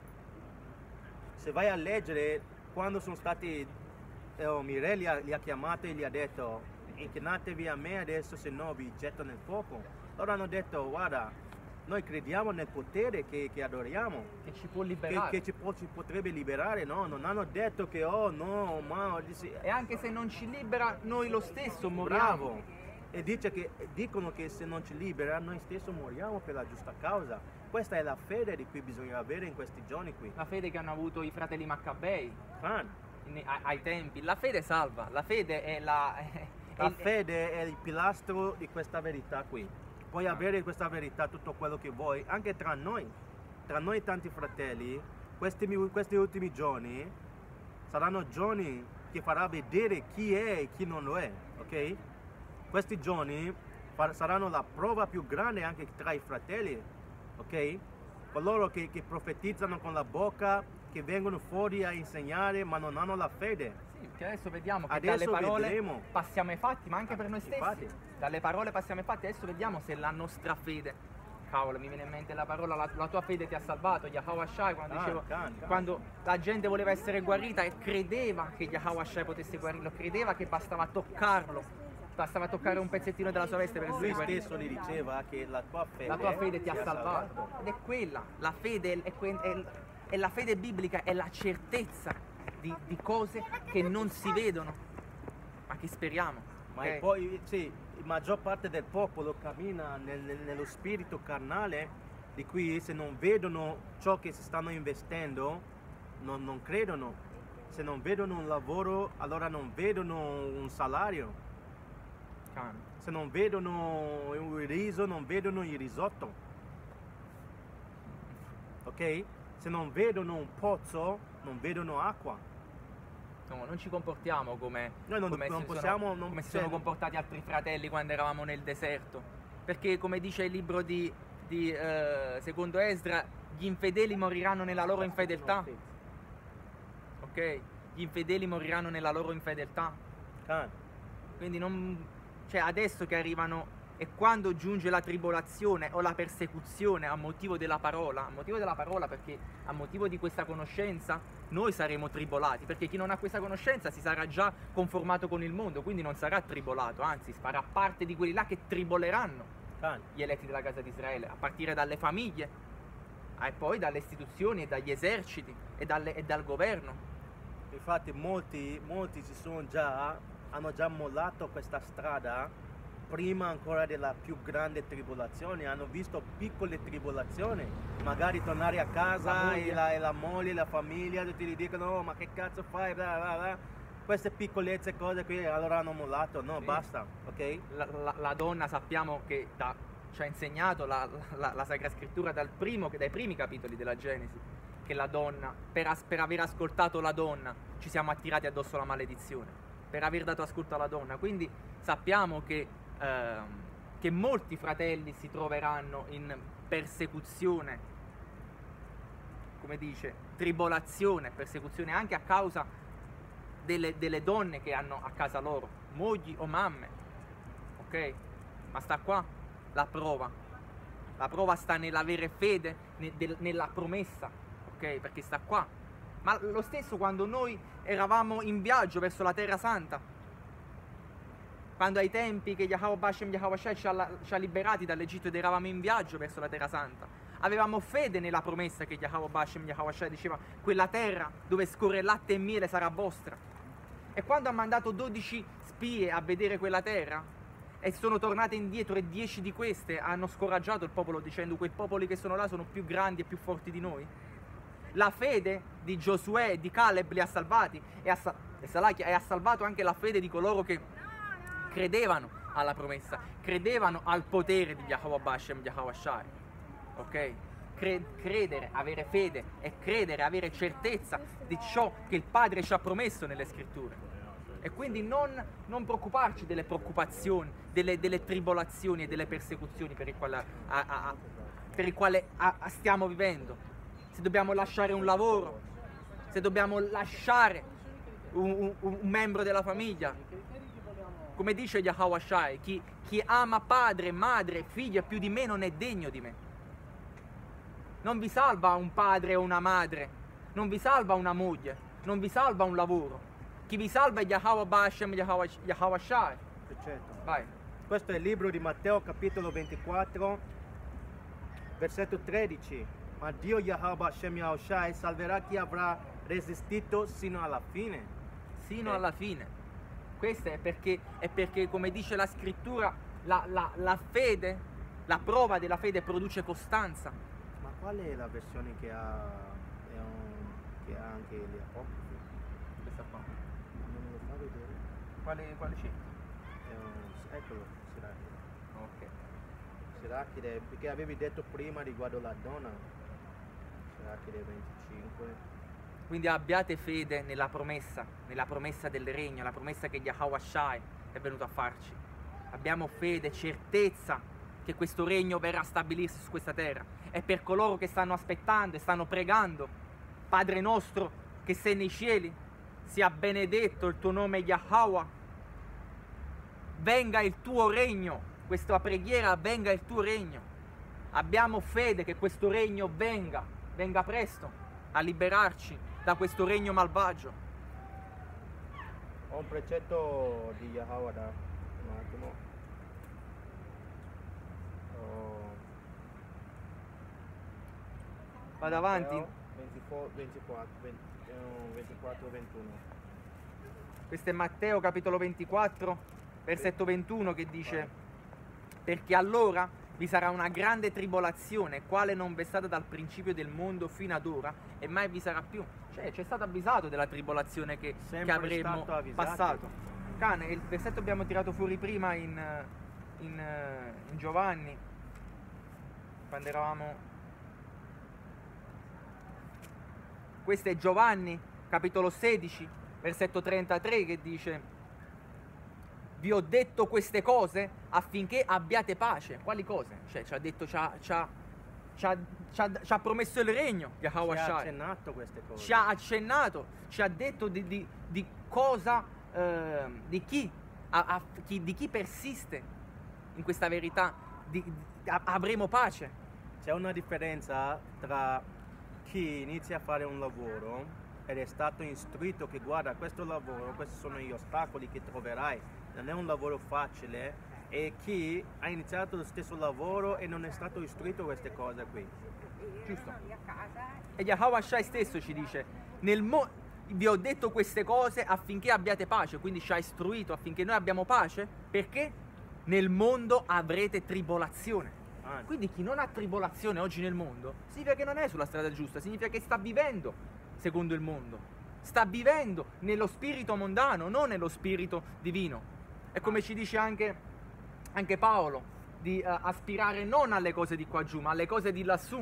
Se vai a leggere, quando sono stati, Mire li ha chiamati e gli ha detto, inchinatevi a me adesso, se no vi getto nel fuoco. Loro hanno detto, guarda, noi crediamo nel potere che adoriamo, che ci può liberare, che ci potrebbe liberare, no? Non hanno detto che no, ma... E anche se non ci libera, noi lo stesso moriamo. Bravo. E dicono che se non ci libera, noi stessi moriamo per la giusta causa. Questa è la fede di cui bisogna avere in questi giorni qui. La fede che hanno avuto i fratelli Maccabei ai tempi. La fede salva, la fede è la fede è il pilastro di questa verità qui. Puoi avere questa verità tutto quello che vuoi, anche tra noi tanti fratelli. Questi ultimi giorni saranno giorni che farà vedere chi è e chi non lo è, ok? Questi giorni saranno la prova più grande anche tra i fratelli, ok? Coloro che profetizzano con la bocca, che vengono fuori a insegnare ma non hanno la fede. Sì, perché adesso vediamo che Adesso dalle parole vedremo. passiamo ai fatti, ma anche per noi stessi. Infatti. Dalle parole passiamo ai fatti, adesso vediamo se la nostra fede, cavolo, mi viene in mente la parola, la tua fede ti ha salvato, Yahweh Shai, quando la gente voleva essere guarita e credeva che Yahweh Shai potesse guarirlo, credeva che bastava toccarlo, bastava toccare un pezzettino della sua veste per essere Lui guarito. stesso gli diceva che la tua fede ti ha salvato. Ed è quella, la fede è la fede biblica, è la certezza di cose che non si vedono, ma che speriamo. Ma ok? poi sì, la maggior parte del popolo cammina nello spirito carnale, di cui se non vedono ciò che si stanno investendo, non credono. Se non vedono un lavoro, allora non vedono un salario. Can. Se non vedono il riso, non vedono il risotto. Ok? Se non vedono un pozzo, non vedono acqua. No, non ci comportiamo come, Noi non come possiamo... come si sono comportati altri fratelli quando eravamo nel deserto. Perché come dice il libro di secondo Esdra, gli infedeli moriranno nella loro infedeltà. Ok? Gli infedeli moriranno nella loro infedeltà. Can. Quindi non, cioè adesso che arrivano e quando giunge la tribolazione o la persecuzione a motivo della parola perché a motivo di questa conoscenza noi saremo tribolati, perché chi non ha questa conoscenza si sarà già conformato con il mondo, quindi non sarà tribolato, anzi farà parte di quelli là che triboleranno Can. gli eletti della casa di Israele, a partire dalle famiglie e poi dalle istituzioni e dagli eserciti e dal governo. Infatti molti hanno già mollato questa strada prima ancora della più grande tribolazione, hanno visto piccole tribolazioni, magari tornare a casa e la moglie, la famiglia, tutti gli dicono "Oh, ma che cazzo fai, bla bla bla", queste piccolezze cose qui, allora hanno mollato, no, Sì. basta, ok? La donna sappiamo che ci ha insegnato la Sacra Scrittura dai primi capitoli della Genesi, che la donna, per aver ascoltato la donna, ci siamo attirati addosso la maledizione, per aver dato ascolto alla donna. Quindi sappiamo che molti fratelli si troveranno in persecuzione, come dice, tribolazione, persecuzione anche a causa delle donne che hanno a casa loro, mogli o mamme, ok? Ma sta qua la prova. La prova sta nell'avere fede nella promessa, ok? Perché sta qua. Ma lo stesso quando noi eravamo in viaggio verso la Terra Santa, quando ai tempi che Yahweh Bashem Yahweh Shai ci ha liberati dall'Egitto ed eravamo in viaggio verso la Terra Santa, avevamo fede nella promessa che Yahweh Bashem Yahweh Shai diceva: quella terra dove scorre latte e miele sarà vostra. E quando ha mandato 12 spie a vedere quella terra e sono tornate indietro, e 10 di queste hanno scoraggiato il popolo dicendo: quei popoli che sono là sono più grandi e più forti di noi, la fede di Giosuè e di Caleb li ha salvati e ha salvato anche la fede di coloro che credevano alla promessa, credevano al potere di Yahweh Bashem Yahweh Shai, ok? Credere, avere fede e credere, avere certezza di ciò che il Padre ci ha promesso nelle Scritture. E quindi non preoccuparci delle preoccupazioni, delle tribolazioni e delle persecuzioni per il quale stiamo vivendo. Se dobbiamo lasciare un lavoro, se dobbiamo lasciare un membro della famiglia, come dice Yahweh Shai, chi ama padre, madre, figlio più di me non è degno di me. Non vi salva un padre o una madre, non vi salva una moglie, non vi salva un lavoro. Chi vi salva è Yahweh Bashem Yahweh Shai. Perfetto. Vai. Questo è il libro di Matteo capitolo 24, versetto 13. Ma Dio Yahweh Bashem Yahweh Shai salverà chi avrà resistito sino alla fine. Sino alla fine. Questo è perché, come dice la Scrittura, la fede, la prova della fede produce costanza. Ma qual è la versione che ha anche gli apocrifi? Questa qua. Non me lo fa vedere. Quale c'è? Eccolo, Sirachide. Ok. Sirachide, perché avevi detto prima riguardo la donna. Sirachide 25. Quindi abbiate fede nella promessa del regno, la promessa che Yahweh Shai è venuto a farci. Abbiamo fede, certezza che questo regno verrà a stabilirsi su questa terra. E per coloro che stanno aspettando e stanno pregando: Padre nostro che sei nei cieli, sia benedetto il tuo nome Yahweh, venga il tuo regno. Questa preghiera: venga il tuo regno. Abbiamo fede che questo regno venga presto a liberarci da questo regno malvagio. Ho un precetto di Yahweh da un attimo. Vado avanti. 24-21. Questo è Matteo capitolo 24, versetto 21, che dice: perché allora vi sarà una grande tribolazione, quale non v'è stata dal principio del mondo fino ad ora, e mai vi sarà più. Cioè, c'è stato avvisato della tribolazione che avremmo stato avvisati. passato. Cane, il versetto abbiamo tirato fuori prima in Giovanni, quando eravamo... Questo è Giovanni, capitolo 16, versetto 33, che dice: vi ho detto queste cose affinché abbiate pace. Quali cose? Cioè, ci ha detto, ci ha promesso il regno, Yahweh Ci ha Shai. accennato queste cose. Ci ha accennato, ci ha detto di cosa, di chi persiste in questa verità, avremo pace. C'è una differenza tra chi inizia a fare un lavoro ed è stato istruito che guarda, questo lavoro, questi sono gli ostacoli che troverai, non è un lavoro facile, e chi ha iniziato lo stesso lavoro e non è stato istruito queste cose qui. Giusto? E Yahweh Shai stesso ci dice: vi ho detto queste cose affinché abbiate pace, quindi ci ha istruito affinché noi abbiamo pace, perché nel mondo avrete tribolazione. Quindi chi non ha tribolazione oggi nel mondo significa che non è sulla strada giusta, significa che sta vivendo secondo il mondo, sta vivendo nello spirito mondano, non nello spirito divino. E come ci dice anche Paolo, di aspirare non alle cose di qua giù, ma alle cose di lassù.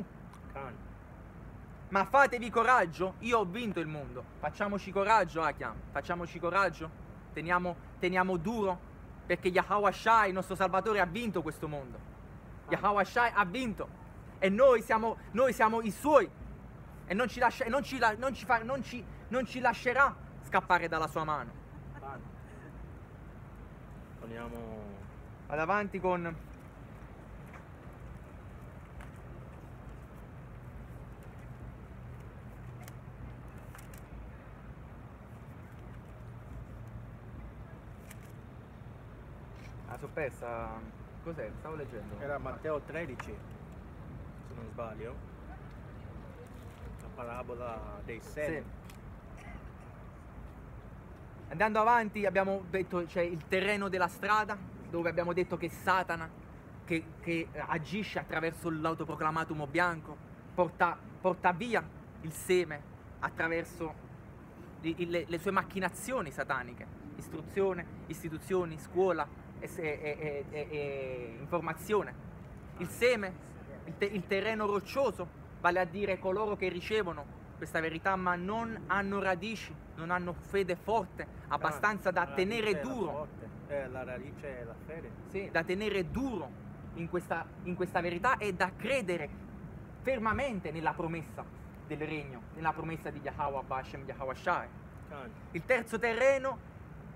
Ma fatevi coraggio, io ho vinto il mondo. Facciamoci coraggio, Akiam, facciamoci coraggio, teniamo duro, perché Yahweh Shai, il nostro Salvatore, ha vinto questo mondo. Yahweh Shai ha vinto e noi siamo i suoi, e non ci lascerà scappare dalla sua mano. Vado avanti con sono persa. Cos'è? Stavo leggendo. Era Matteo 13, se non sbaglio, la parabola dei semi. Sì. Andando avanti abbiamo detto c'è il terreno della strada, dove abbiamo detto che Satana, che agisce attraverso l'autoproclamato uomo bianco, porta via il seme attraverso le sue macchinazioni sataniche, istruzione, istituzioni, scuola e informazione. Il seme, il terreno roccioso, vale a dire coloro che ricevono questa verità ma non hanno radici, non hanno fede forte, abbastanza da tenere duro. La radice è la fede. Sì, da tenere duro in questa verità e da credere fermamente nella promessa del regno, nella promessa di Yahweh Bashem, Yahweh Shai. Il terzo terreno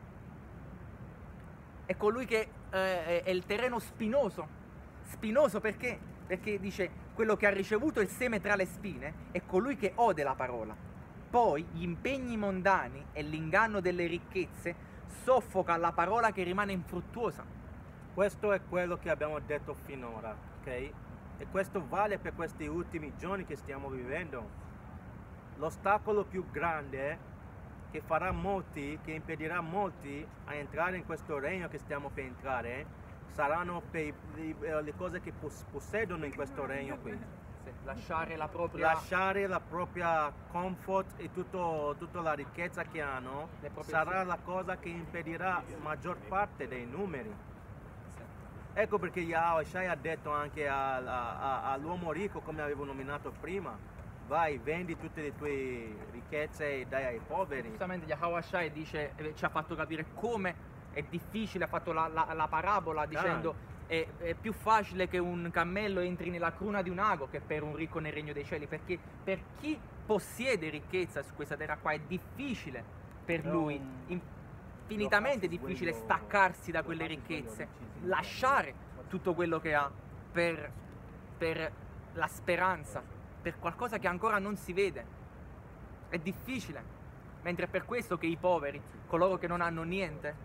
è colui che è il terreno spinoso. Spinoso perché? Perché dice: quello che ha ricevuto il seme tra le spine è colui che ode la parola. Poi gli impegni mondani e l'inganno delle ricchezze soffoca la parola che rimane infruttuosa. Questo è quello che abbiamo detto finora, ok? E questo vale per questi ultimi giorni che stiamo vivendo. L'ostacolo più grande che farà molti, che impedirà molti a entrare in questo regno che stiamo per entrare, saranno per le cose che possiedono in questo regno qui. Sì, lasciare la propria comfort e tutta la ricchezza che hanno sarà la cosa che impedirà la maggior parte dei numeri. Sì. Ecco perché Yahweh Shai ha detto anche all'uomo ricco, come avevo nominato prima: vai, vendi tutte le tue ricchezze e dai ai poveri. Giustamente Yahweh Shai dice, ci ha fatto capire come è difficile, ha fatto la parabola dicendo è più facile che un cammello entri nella cruna di un ago che per un ricco nel regno dei cieli, perché per chi possiede ricchezza su questa terra qua è difficile per lui, infinitamente difficile staccarsi da quelle ricchezze, lasciare tutto quello che ha per la speranza, per qualcosa che ancora non si vede. È difficile, mentre è per questo che i poveri, coloro che non hanno niente,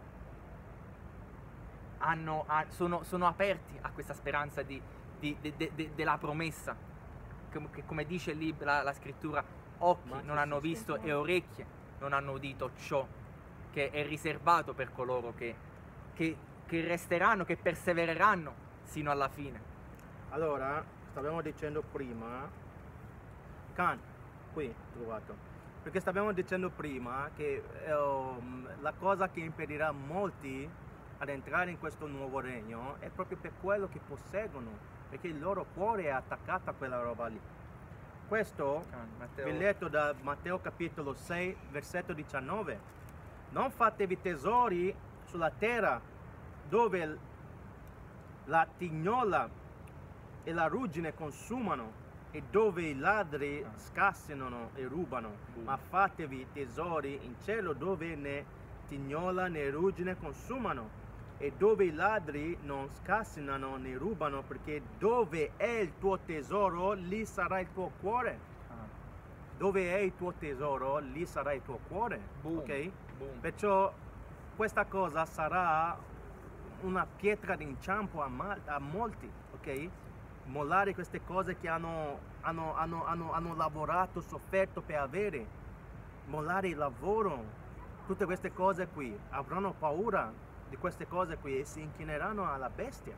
sono aperti a questa speranza della promessa, che come dice lì la scrittura: occhi non hanno visto e orecchie non hanno udito ciò che è riservato per coloro che resteranno, che persevereranno sino alla fine. Allora, stavamo dicendo prima, Khan, qui trovato, perché stavamo dicendo prima che la cosa che impedirà molti ad entrare in questo nuovo regno è proprio per quello che posseggono, perché il loro cuore è attaccato a quella roba lì. Questo vi letto da Matteo capitolo 6, versetto 19. Non fatevi tesori sulla terra dove la tignola e la ruggine consumano e dove i ladri scassinano e rubano, ma fatevi tesori in cielo dove né tignola né ruggine consumano e dove i ladri non scassinano né rubano, perché dove è il tuo tesoro lì sarà il tuo cuore. Dove è il tuo tesoro lì sarà il tuo cuore. Boom. Ok? Boom. Perciò questa cosa sarà una pietra d'inciampo a molti, ok? Mollare queste cose che hanno lavorato, sofferto per avere, mollare il lavoro, tutte queste cose qui, avranno paura di queste cose qui e si inchineranno alla bestia.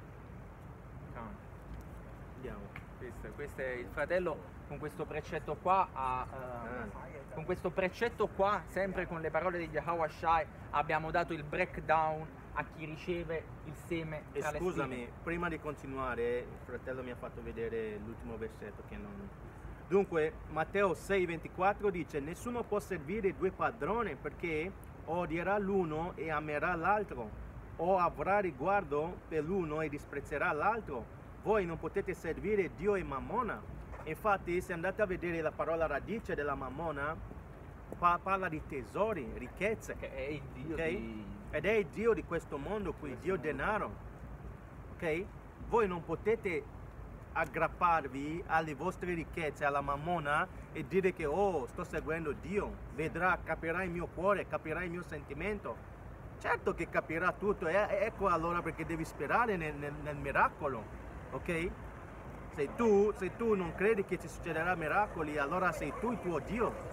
Andiamo. Questo è il fratello con questo precetto qua, con questo precetto qua, sempre con le parole di Yahweh Shai, abbiamo dato il breakdown a chi riceve il seme E tra le scusami, spine. prima di continuare, il fratello mi ha fatto vedere l'ultimo versetto che non... Dunque, Matteo 6,24 dice: nessuno può servire due padroni, perché o odierà l'uno e amerà l'altro, o avrà riguardo per l'uno e disprezzerà l'altro. Voi non potete servire Dio e Mammona. Infatti, se andate a vedere la parola radice della Mammona, parla di tesori, ricchezze. Che è il Dio Ok? di... Ed è il Dio di questo mondo qui, Dio denaro. Ok? Voi non potete aggrapparvi alle vostre ricchezze, alla Mammona, e dire che oh, sto seguendo Dio, vedrà, capirà il mio cuore, capirà il mio sentimento. Certo che capirà tutto, ecco allora perché devi sperare nel miracolo, ok? Se tu non credi che ti succederà miracoli, allora sei tu il tuo Dio.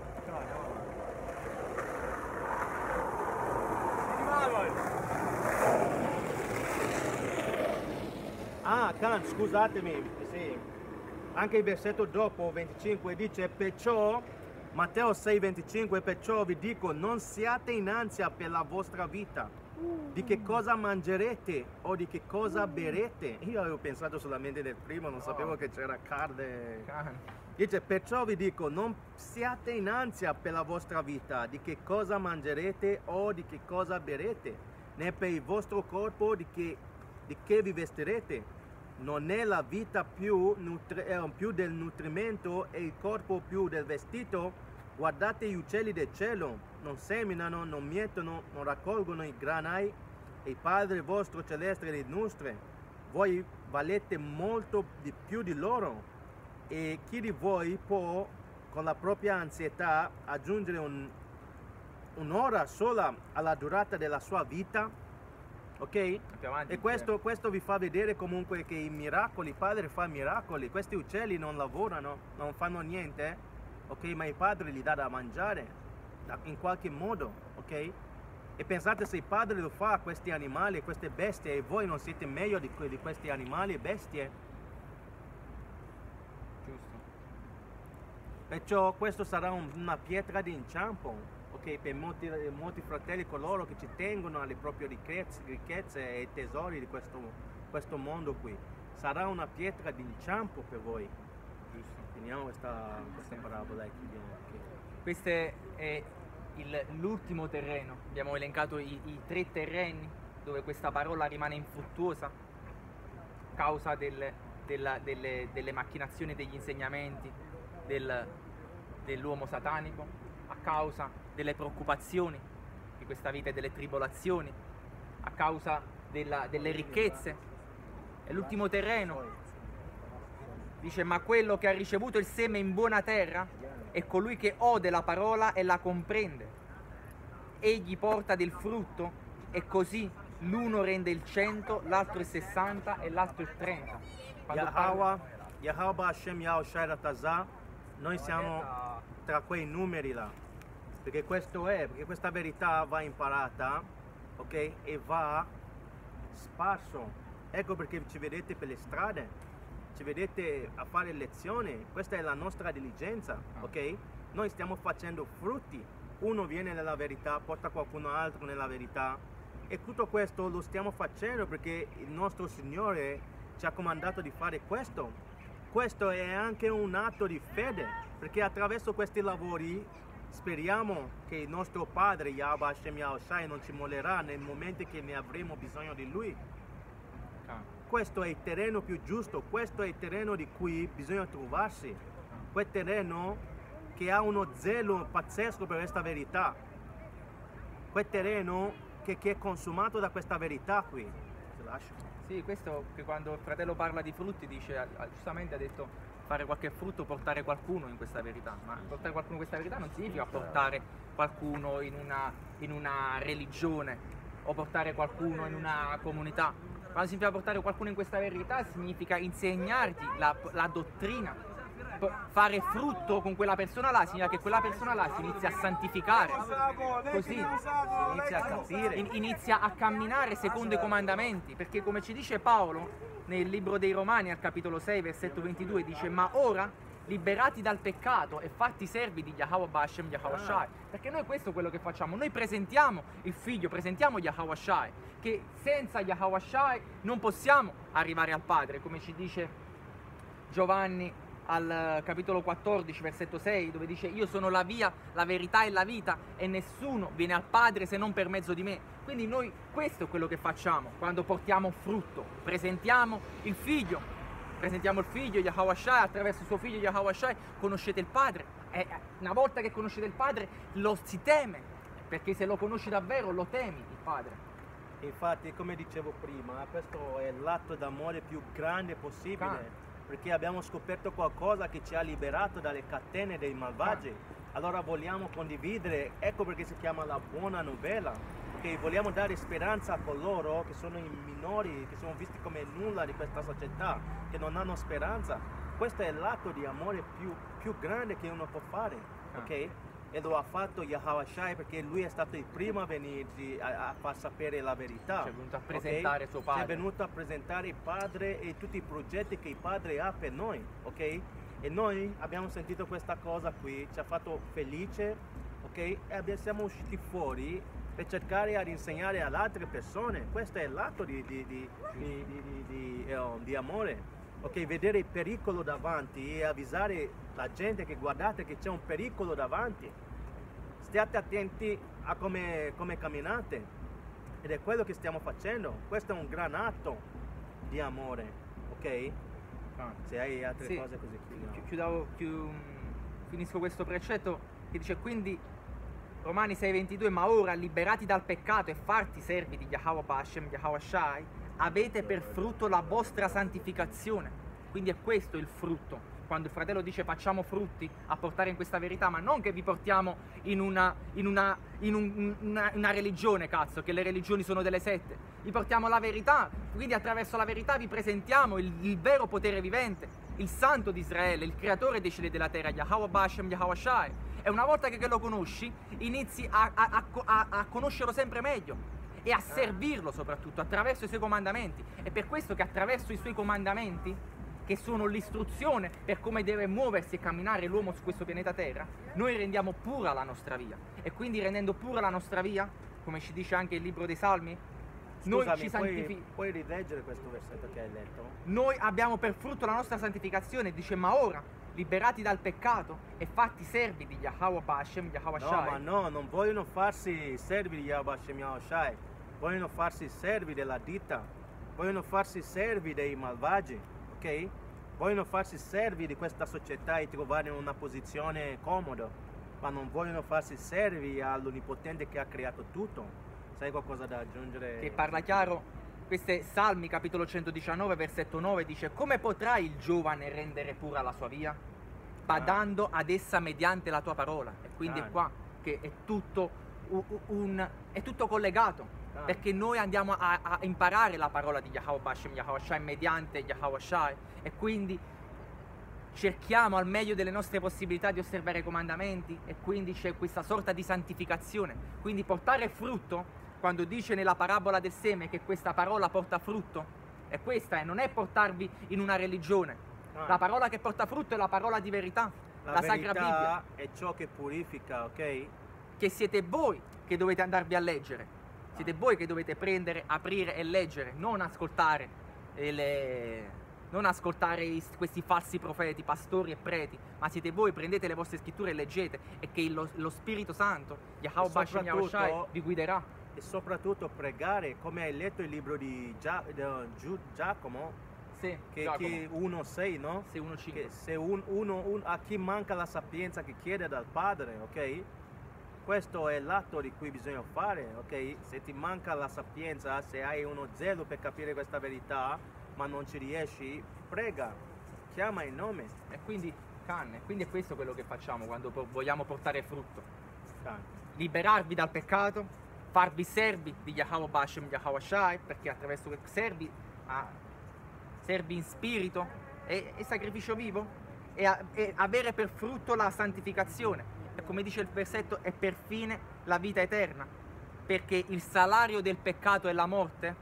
Ah, Khan, scusatemi, sì. Anche il versetto dopo, 25, dice: perciò, Matteo 6,25, perciò vi dico, non siate in ansia per la vostra vita, di che cosa mangerete o di che cosa berete. Io avevo pensato solamente del primo, non sapevo che c'era carne. Dice: perciò vi dico, non siate in ansia per la vostra vita, di che cosa mangerete o di che cosa berete, né per il vostro corpo di che vi vestirete. Non è la vita più del nutrimento e il corpo più del vestito? Guardate gli uccelli del cielo, non seminano, non mietono, non raccolgono i granai, e il Padre vostro celeste li nutre. Voi valete molto di più di loro. E chi di voi può, con la propria ansietà, aggiungere un'ora sola alla durata della sua vita? Ok? E questo vi fa vedere comunque che i miracoli, il Padre fa miracoli. Questi uccelli non lavorano, non fanno niente, ok? Ma il Padre gli dà da mangiare in qualche modo, ok? E pensate, se il Padre lo fa a questi animali, a queste bestie, e voi non siete meglio di questi animali e bestie? Giusto. Perciò questo sarà una pietra di inciampo, ok, per molti fratelli, coloro che ci tengono alle proprie ricchezze e tesori di questo mondo qui. Sarà una pietra di inciampo per voi. Giusto. Finiamo questa parabola e chiudiamo. Questo è l'ultimo terreno. Abbiamo elencato i 3 terreni dove questa parola rimane infruttuosa a causa delle macchinazioni, degli insegnamenti dell'uomo satanico, a causa delle preoccupazioni di questa vita e delle tribolazioni, a causa delle ricchezze. E l'ultimo terreno dice: ma quello che ha ricevuto il seme in buona terra è colui che ode la parola e la comprende. Egli porta del frutto, e così l'uno rende il 100, l'altro il 60 e l'altro il 30. Yahweh Hashem Yahushai Ratazah, noi siamo tra quei numeri là, perché questa verità va imparata, ok? E va sparso. Ecco perché ci vedete per le strade, ci vedete a fare lezione, questa è la nostra diligenza, ok? Noi stiamo facendo frutti, uno viene nella verità, porta qualcuno altro nella verità, e tutto questo lo stiamo facendo perché il nostro Signore ci ha comandato di fare questo. Questo è anche un atto di fede, perché attraverso questi lavori speriamo che il nostro Padre, Yahweh Hashem Yahushai, non ci mollerà nel momento che ne avremo bisogno di Lui. Questo è il terreno più giusto, questo è il terreno di cui bisogna trovarsi, quel terreno che ha uno zelo pazzesco per questa verità, quel terreno che è consumato da questa verità qui. Sì, questo che quando il fratello parla di frutti dice, giustamente ha detto fare qualche frutto, portare qualcuno in questa verità, ma portare qualcuno in questa verità non significa portare qualcuno in una religione o portare qualcuno in una comunità. Quando significa portare qualcuno in questa verità significa insegnarti la dottrina, fare frutto con quella persona là, significa che quella persona là si inizia a santificare, così Inizia a capire. inizia a camminare secondo i comandamenti, perché come ci dice Paolo nel libro dei Romani al capitolo 6 versetto 22 dice: ma ora liberati dal peccato e fatti servi di Yahweh Hashem Yahushai, perché noi questo è quello che facciamo, noi presentiamo il figlio, presentiamo Yahushai, che senza Yahushai non possiamo arrivare al Padre, come ci dice Giovanni al capitolo 14 versetto 6, dove dice: io sono la via, la verità e la vita e nessuno viene al Padre se non per mezzo di me. Quindi noi questo è quello che facciamo quando portiamo frutto, presentiamo il figlio Yahushai, attraverso il suo figlio Yahushai conoscete il Padre, e una volta che conoscete il Padre lo si teme, perché se lo conosci davvero lo temi il Padre. Infatti, come dicevo prima, questo è l'atto d'amore più grande possibile, perché abbiamo scoperto qualcosa che ci ha liberato dalle catene dei malvagi. Allora vogliamo condividere, ecco perché si chiama la buona novella, che vogliamo dare speranza a coloro che sono i minori, che sono visti come nulla di questa società, che non hanno speranza. Questo è l'atto di amore più grande che uno può fare, ok? E lo ha fatto Yahushai perché lui è stato il primo a venirci a far sapere la verità. È venuto a presentare suo Padre. È venuto a presentare il Padre e tutti i progetti che il Padre ha per noi, ok? E noi abbiamo sentito questa cosa qui, ci ha fatto felice, ok? E siamo usciti fuori per cercare di insegnare ad altre persone. Questo è l'atto di amore. Ok, vedere il pericolo davanti e avvisare la gente che guardate che c'è un pericolo davanti. State attenti a come camminate. Ed è quello che stiamo facendo. Questo è un gran atto di amore, ok? Se hai altre cose così. Finisco questo precetto che dice quindi Romani 6:22: ma ora liberati dal peccato e farti servi di Yahweh Hashem Yahushai, avete per frutto la vostra santificazione. Quindi è questo il frutto. Quando il fratello dice facciamo frutti a portare in questa verità, ma non che vi portiamo in una religione, cazzo, che le religioni sono delle sette. Vi portiamo la verità, quindi attraverso la verità vi presentiamo il vero potere vivente, il Santo di Israele, il creatore dei cieli e della terra, Yahweh Hashem Yahushai. E una volta che lo conosci, inizi a conoscerlo sempre meglio e a servirlo soprattutto attraverso i suoi comandamenti. È per questo che attraverso i suoi comandamenti, che sono l'istruzione per come deve muoversi e camminare l'uomo su questo pianeta Terra, noi rendiamo pura la nostra via. E quindi rendendo pura la nostra via, come ci dice anche il libro dei Salmi, Scusami, noi ci santifichiamo. puoi rileggere questo versetto che hai letto? Noi abbiamo per frutto la nostra santificazione, dice: ma ora, liberati dal peccato e fatti servi di Yahweh Hashem Yahushai. No, ma no, non vogliono farsi servi di Yahweh Hashem Yahushai, vogliono farsi servi della ditta, vogliono farsi servi dei malvagi, ok? Vogliono farsi servi di questa società e trovare una posizione comoda, ma non vogliono farsi servi all'Onnipotente che ha creato tutto. Sai qualcosa da aggiungere? Che parla chiaro, questo è Salmi capitolo 119 versetto 9, dice: come potrà il giovane rendere pura la sua via? Badando ad essa mediante la tua parola. E quindi è qua che è tutto è tutto collegato, perché noi andiamo a imparare la parola di Yahweh Hashem Yahushai mediante Yahushai, e quindi cerchiamo al meglio delle nostre possibilità di osservare i comandamenti, e quindi c'è questa sorta di santificazione. Quindi portare frutto, quando dice nella parabola del seme che questa parola porta frutto, E questa non è portarvi in una religione. Ah. La parola che porta frutto è la parola di verità, la Sacra verità Bibbia, è ciò che purifica, ok? che siete voi che dovete andarvi a leggere. Siete voi che dovete prendere, aprire e leggere, non ascoltare questi falsi profeti, pastori e preti, ma siete voi, prendete le vostre scritture e leggete, e che lo Spirito Santo, Yahweh Bashem Yahushai, vi guiderà. E soprattutto pregare, come hai letto il libro di Giacomo, Sì, che Giacomo. 1,6, no? Sì, 1,5. Che se a chi manca la sapienza che chiede dal Padre, ok? Questo è l'atto di cui bisogna fare, ok? Se ti manca la sapienza, se hai uno zelo per capire questa verità, ma non ci riesci, prega, chiama il nome. E quindi, quindi è questo quello che facciamo quando vogliamo portare frutto. Liberarvi dal peccato, farvi servi di Yahweh Bashem Yahushai, perché attraverso servi in spirito e sacrificio vivo, e avere per frutto la santificazione. E come dice il versetto, è per fine la vita eterna, perché il salario del peccato è la morte,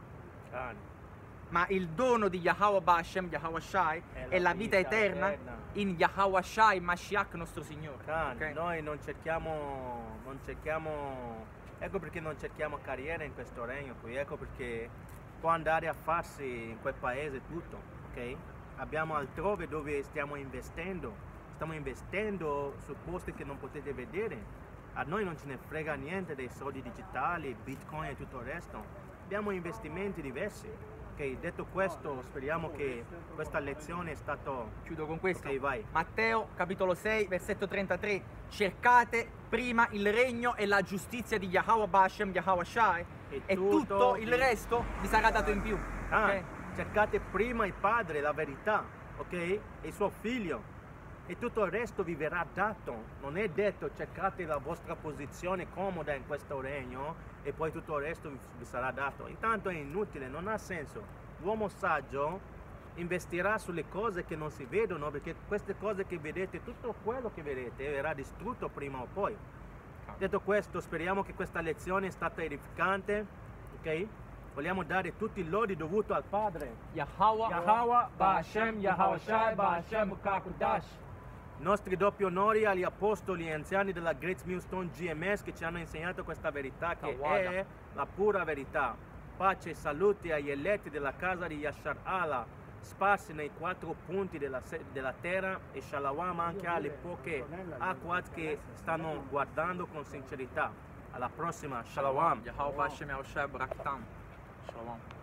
ma il dono di Yahweh Bashem Yahushai è la vita eterna in Yahushai Mashiach nostro Signore. Ok? Noi non cerchiamo, ecco perché non cerchiamo carriera in questo regno qui, ecco perché può andare a farsi in quel paese tutto, ok? Abbiamo altrove dove stiamo investendo su posti che non potete vedere. A noi non ce ne frega niente dei soldi digitali, bitcoin e tutto il resto. Abbiamo investimenti diversi. Ok, detto questo, speriamo che questa lezione è stato... Chiudo con questo. Ok, vai. Matteo capitolo 6 versetto 33: cercate prima il regno e la giustizia di Yahweh Bashem Yahushai, e tutto il resto vi sarà dato in più. Ok? Cercate prima il Padre, la verità, ok? E il suo Figlio, e tutto il resto vi verrà dato. Non è detto cercate la vostra posizione comoda in questo regno e poi tutto il resto vi sarà dato. Intanto è inutile, non ha senso. L'uomo saggio investirà sulle cose che non si vedono, perché queste cose che vedete, tutto quello che vedete verrà distrutto prima o poi. Detto questo, speriamo che questa lezione è stata edificante, ok? Vogliamo dare tutti i lodi dovuti al Padre. Yahweh Bashem Yahushai Bashem Kakudash. Nostri doppi onori agli apostoli e anziani della Great Millstone GMS che ci hanno insegnato questa verità, che è la pura verità. Pace e saluti agli eletti della casa di Yashar Allah, sparsi nei 4 punti della terra, e shalom anche alle poche acquad che stanno guardando con sincerità. Alla prossima, shalom. Yahweh Bashem Yahushai Baraktam. Shalom.